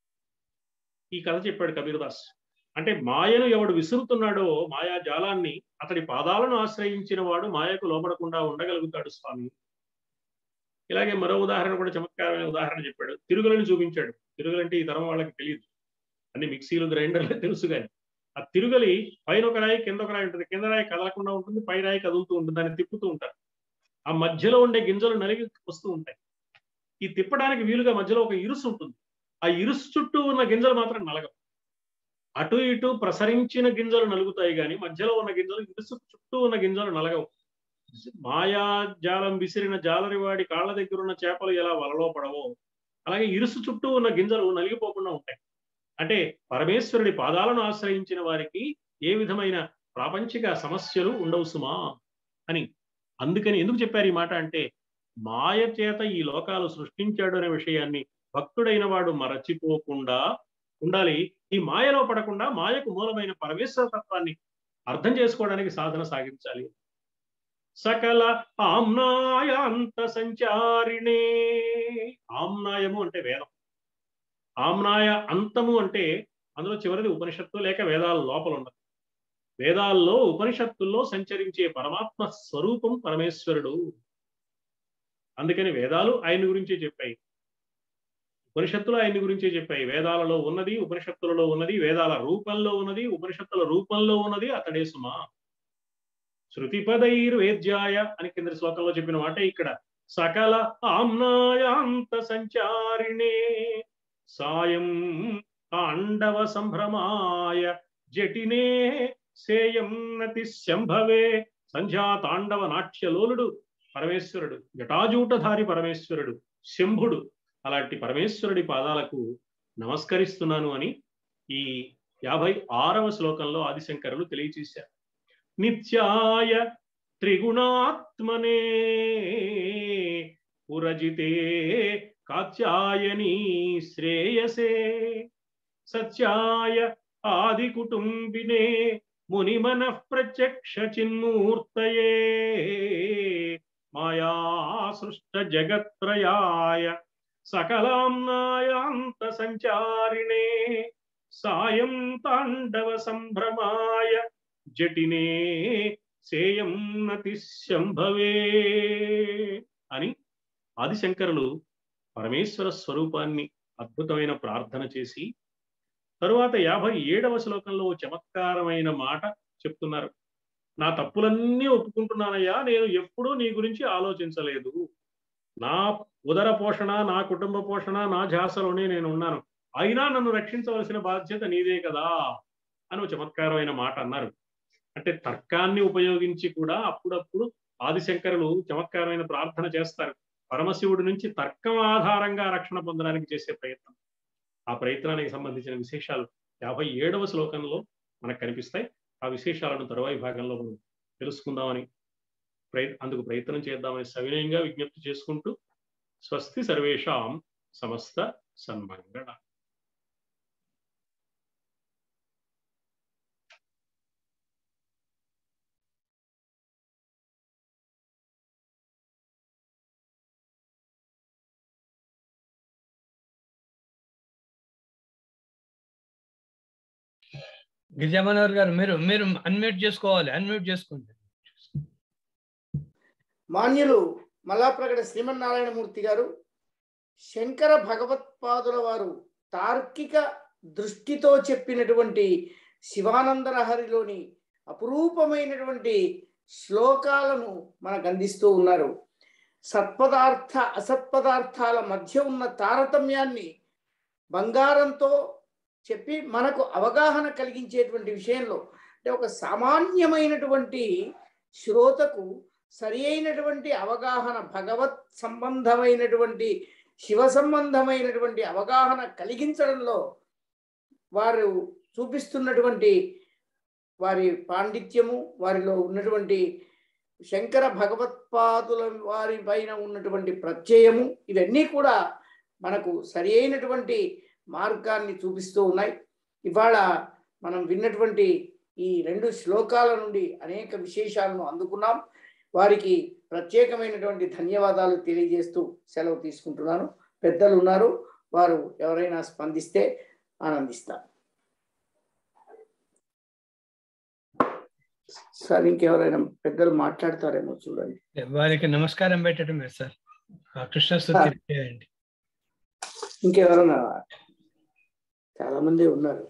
ఈ కథ చెప్పాడు కబీర్దాస్. అంటే మాయను ఎవడు విసురుతున్నాడో, మాయా జాలాన్ని, అతడి పాదాలను ఆశ్రయించిన వాడు మాయకు లోబడకుండా ఉండగలుగుతాడు స్వామి. ఇలాగే మరో ఉదాహరణ కూడా చమత్కారమైన ఉదాహరణ చెప్పాడు. తిరుగులను చూపించాడు. తిరుగులంటే ఈ తరం వాళ్ళకి తెలియదు, అన్ని మిక్సీలు గ్రైండర్లు తెలుసు. కానీ ఆ తిరుగలి పైన ఒక రాయి కింద ఒక రాయి ఉంటుంది. కింద రాయి కదలకుండా ఉంటుంది, పై రాయి కదులుతూ ఉంటుంది. దాన్ని తిప్పుతూ ఉంటారు. ఆ మధ్యలో ఉండే గింజలు నలిగి వస్తూ ఉంటాయి. ఈ తిప్పడానికి వీలుగా మధ్యలో ఒక ఇరుసు ఉంటుంది. ఆ ఇరుసు చుట్టూ ఉన్న గింజలు మాత్రం నలగవు. అటు ఇటు ప్రసరించిన గింజలు నలుగుతాయి, కానీ మధ్యలో ఉన్న గింజలు, ఇరుసు చుట్టూ ఉన్న గింజలు నలగవు. మాయా జాలం విసిరిన జాలరివాడి కాళ్ళ దగ్గర ఉన్న చేపలు ఎలా వలలో పడవో అలాగే ఇరుసు చుట్టూ ఉన్న గింజలు నలిగిపోకుండా ఉంటాయి. అంటే పరమేశ్వరుడి పాదాలను ఆశ్రయించిన వారికి ఏ విధమైన ప్రాపంచిక సమస్యలు ఉండవు సుమా అని. అందుకని ఎందుకు చెప్పారు ఈ మాట అంటే, మాయ చేత ఈ లోకాలు సృష్టించాడు అనే విషయాన్ని భక్తుడైన వాడు మరచిపోకుండా ఉండాలి. ఈ మాయలో పడకుండా మాయకు మూలమైన పరమేశ్వర తత్వాన్ని అర్థం చేసుకోవడానికి సాధన సాగించాలి. సకల ఆమ్నాయాంత సంచారిణే. ఆమ్నాయము అంటే వేదం, ఆమ్నాయ అంతము అంటే అందులో చివరిది ఉపనిషత్తు లేక వేదాల లోపల ఉన్నది. వేదాల్లో ఉపనిషత్తుల్లో సంచరించే పరమాత్మ స్వరూపం పరమేశ్వరుడు. అందుకని వేదాలు ఆయన గురించే చెప్పాయి, ఉపనిషత్తులు ఆయన గురించే చెప్పాయి. వేదాలలో ఉన్నది ఉపనిషత్తులలో ఉన్నది, వేదాల రూపంలో ఉన్నది ఉపనిషత్తుల రూపంలో ఉన్నది అతడే సుమా. శృతిపదైర్వేద్యాయ అని కింద శ్లోకంలో చెప్పిన మాట ఇక్కడ. సకల ఆమ్నాయాంత సంచారిణే సాయం తాండవ సంభ్రమాయ జటినే సేయం నతి శంభవే. సంధ్యా తాండవ నాట్యలోలుడు పరమేశ్వరుడు, జటాజూటధారి పరమేశ్వరుడు, శంభుడు. అలాంటి పరమేశ్వరుడి పాదాలకు నమస్కరిస్తున్నాను అని ఈ యాభై ఆరవ శ్లోకంలో ఆదిశంకరులు తెలియచేశారు. నిత్యాయ త్రిగుణాత్మనే పురజితే కాత్యాయని శ్రేయసే సత్యాయ ఆది కుటుంబినే మునిమన ప్రత్యక్ష చిన్మూర్తయే మాయా సృష్ట జగత్రయాయ సకలాంనాయాంత సంచారిణే సాయం తాండవ సంభ్రమాయ జటినే సేయం నతి శంభవే అని ఆదిశంకరులు పరమేశ్వర స్వరూపాన్ని అద్భుతమైన ప్రార్థన చేసి తరువాత యాభై ఏడవ శ్లోకంలో చమత్కారమైన మాట చెప్తున్నారు. నా తప్పులన్నీ ఒప్పుకుంటున్నానయ్యా, నేను ఎప్పుడూ నీ గురించి ఆలోచించలేదు. నా ఉదర పోషణ, నా కుటుంబ పోషణ, నా ధ్యాసలోనే నేను ఉన్నాను. అయినా నన్ను రక్షించవలసిన బాధ్యత నీదే కదా అని ఒక చమత్కారమైన మాట అన్నారు. అంటే తర్కాన్ని ఉపయోగించి కూడా అప్పుడప్పుడు ఆదిశంకరులు చమత్కారమైన ప్రార్థన చేస్తారు. పరమశివుడి నుంచి తర్కం ఆధారంగా రక్షణ పొందడానికి చేసే ప్రయత్నం. ఆ ప్రయత్నానికి సంబంధించిన విశేషాలు యాభై ఏడవ శ్లోకంలో మనకు కనిపిస్తాయి. ఆ విశేషాలను తరువాయి భాగంలో మనం తెలుసుకుందామని ప్రయ అందుకు ప్రయత్నం చేద్దామని సవినయంగా విజ్ఞప్తి చేసుకుంటూ స్వస్తి సర్వేషాం సమస్త సన్మంగళ. గిరిజామనోహర్ గారు మీరు మీరు అన్మ్యూట్ చేసుకోవాలి, అన్మ్యూట్ చేసుకోండి. మాన్యులు మల్లాప్రగడ శ్రీమన్నారాయణమూర్తి గారు శంకర భగవత్పాదుల వారు తార్కిక దృష్టితో చెప్పినటువంటి శివానందలహరిలోని అపురూపమైనటువంటి శ్లోకాలను మనకు అందిస్తూ ఉన్నారు. సత్పదార్థ అసత్పదార్థాల మధ్య ఉన్న తారతమ్యాన్ని బంగారంతో చెప్పి మనకు అవగాహన కలిగించేటువంటి విషయంలో, అంటే ఒక సామాన్యమైనటువంటి శ్రోతకు సరి అయినటువంటి అవగాహన, భగవత్ సంబంధమైనటువంటి శివ సంబంధమైనటువంటి అవగాహన కలిగించడంలో వారు చూపిస్తున్నటువంటి వారి పాండిత్యము, వారిలో ఉన్నటువంటి శంకర భగవత్పాదుల వారి పైన ఉన్నటువంటి ప్రత్యయము, ఇవన్నీ కూడా మనకు సరి అయినటువంటి మార్గాన్ని చూపిస్తూ ఉన్నాయి. ఇవాళ మనం విన్నటువంటి ఈ రెండు శ్లోకాల నుండి అనేక విశేషాలను అందుకున్నాం. వారికి ప్రత్యేకమైనటువంటి ధన్యవాదాలు తెలియజేస్తూ సెలవు తీసుకుంటున్నాను. పెద్దలు ఉన్నారు, వారు ఎవరైనా స్పందిస్తే ఆనందిస్తారు. సార్ ఇంకెవరైనా పెద్దలు మాట్లాడతారేమో చూడండి. వారికి నమస్కారం పెట్టడమే సార్. కృష్ణస్తుతి చేయండి. ఇంకెవరైనా? చాలా మంది ఉన్నారు.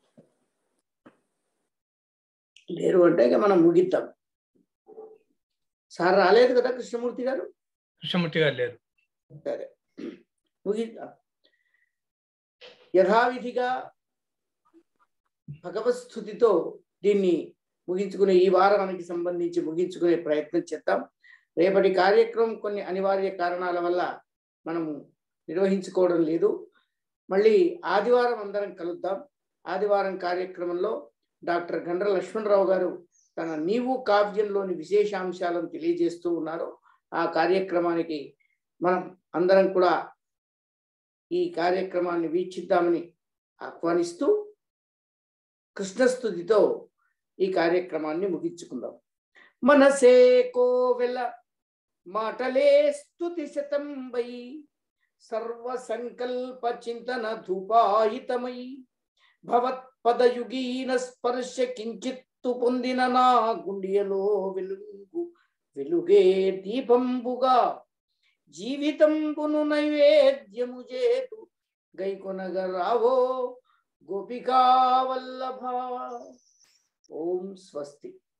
లేరు అంటే ఇక మనం ముగిద్దాం. సార్ రాలేదు కదా కృష్ణమూర్తి గారు? కృష్ణమూర్తి గారు లేరు. సరే ముగిద్దాం. యథావిధిగా భగవత్ స్తుతితో దీన్ని ముగించుకునే, ఈ వారానికి సంబంధించి ముగించుకునే ప్రయత్నం చేద్దాం. రేపటి కార్యక్రమం కొన్ని అనివార్య కారణాల వల్ల మనము నిర్వహించుకోవడం లేదు. మళ్ళీ ఆదివారం అందరం కలుద్దాం. ఆదివారం కార్యక్రమంలో డాక్టర్ గండ్ర లక్ష్మణరావు గారు తన నీవు కావ్యంలోని విశేషాంశాలను తెలియజేస్తూ ఉన్నారు. ఆ కార్యక్రమానికి మనం అందరం కూడా ఈ కార్యక్రమాన్ని వీక్షిద్దామని ఆహ్వానిస్తూ కృష్ణస్తుతితో ఈ కార్యక్రమాన్ని ముగించుకుందాం. మనసే కోవెల మాటలే స్తుతి శతంబై సర్వ సంకల్ప చింతన ధూపాయితమై భవత్పదయుగీన స్పర్శ కించిత్తు పొందిన నా గుండెలో వెలుగు వెలుగే దీపంబుగా జీవితంబును నైవేద్యము చేతు గైకొనగరావో గోపికా వల్లభ. ఓం స్వస్తి.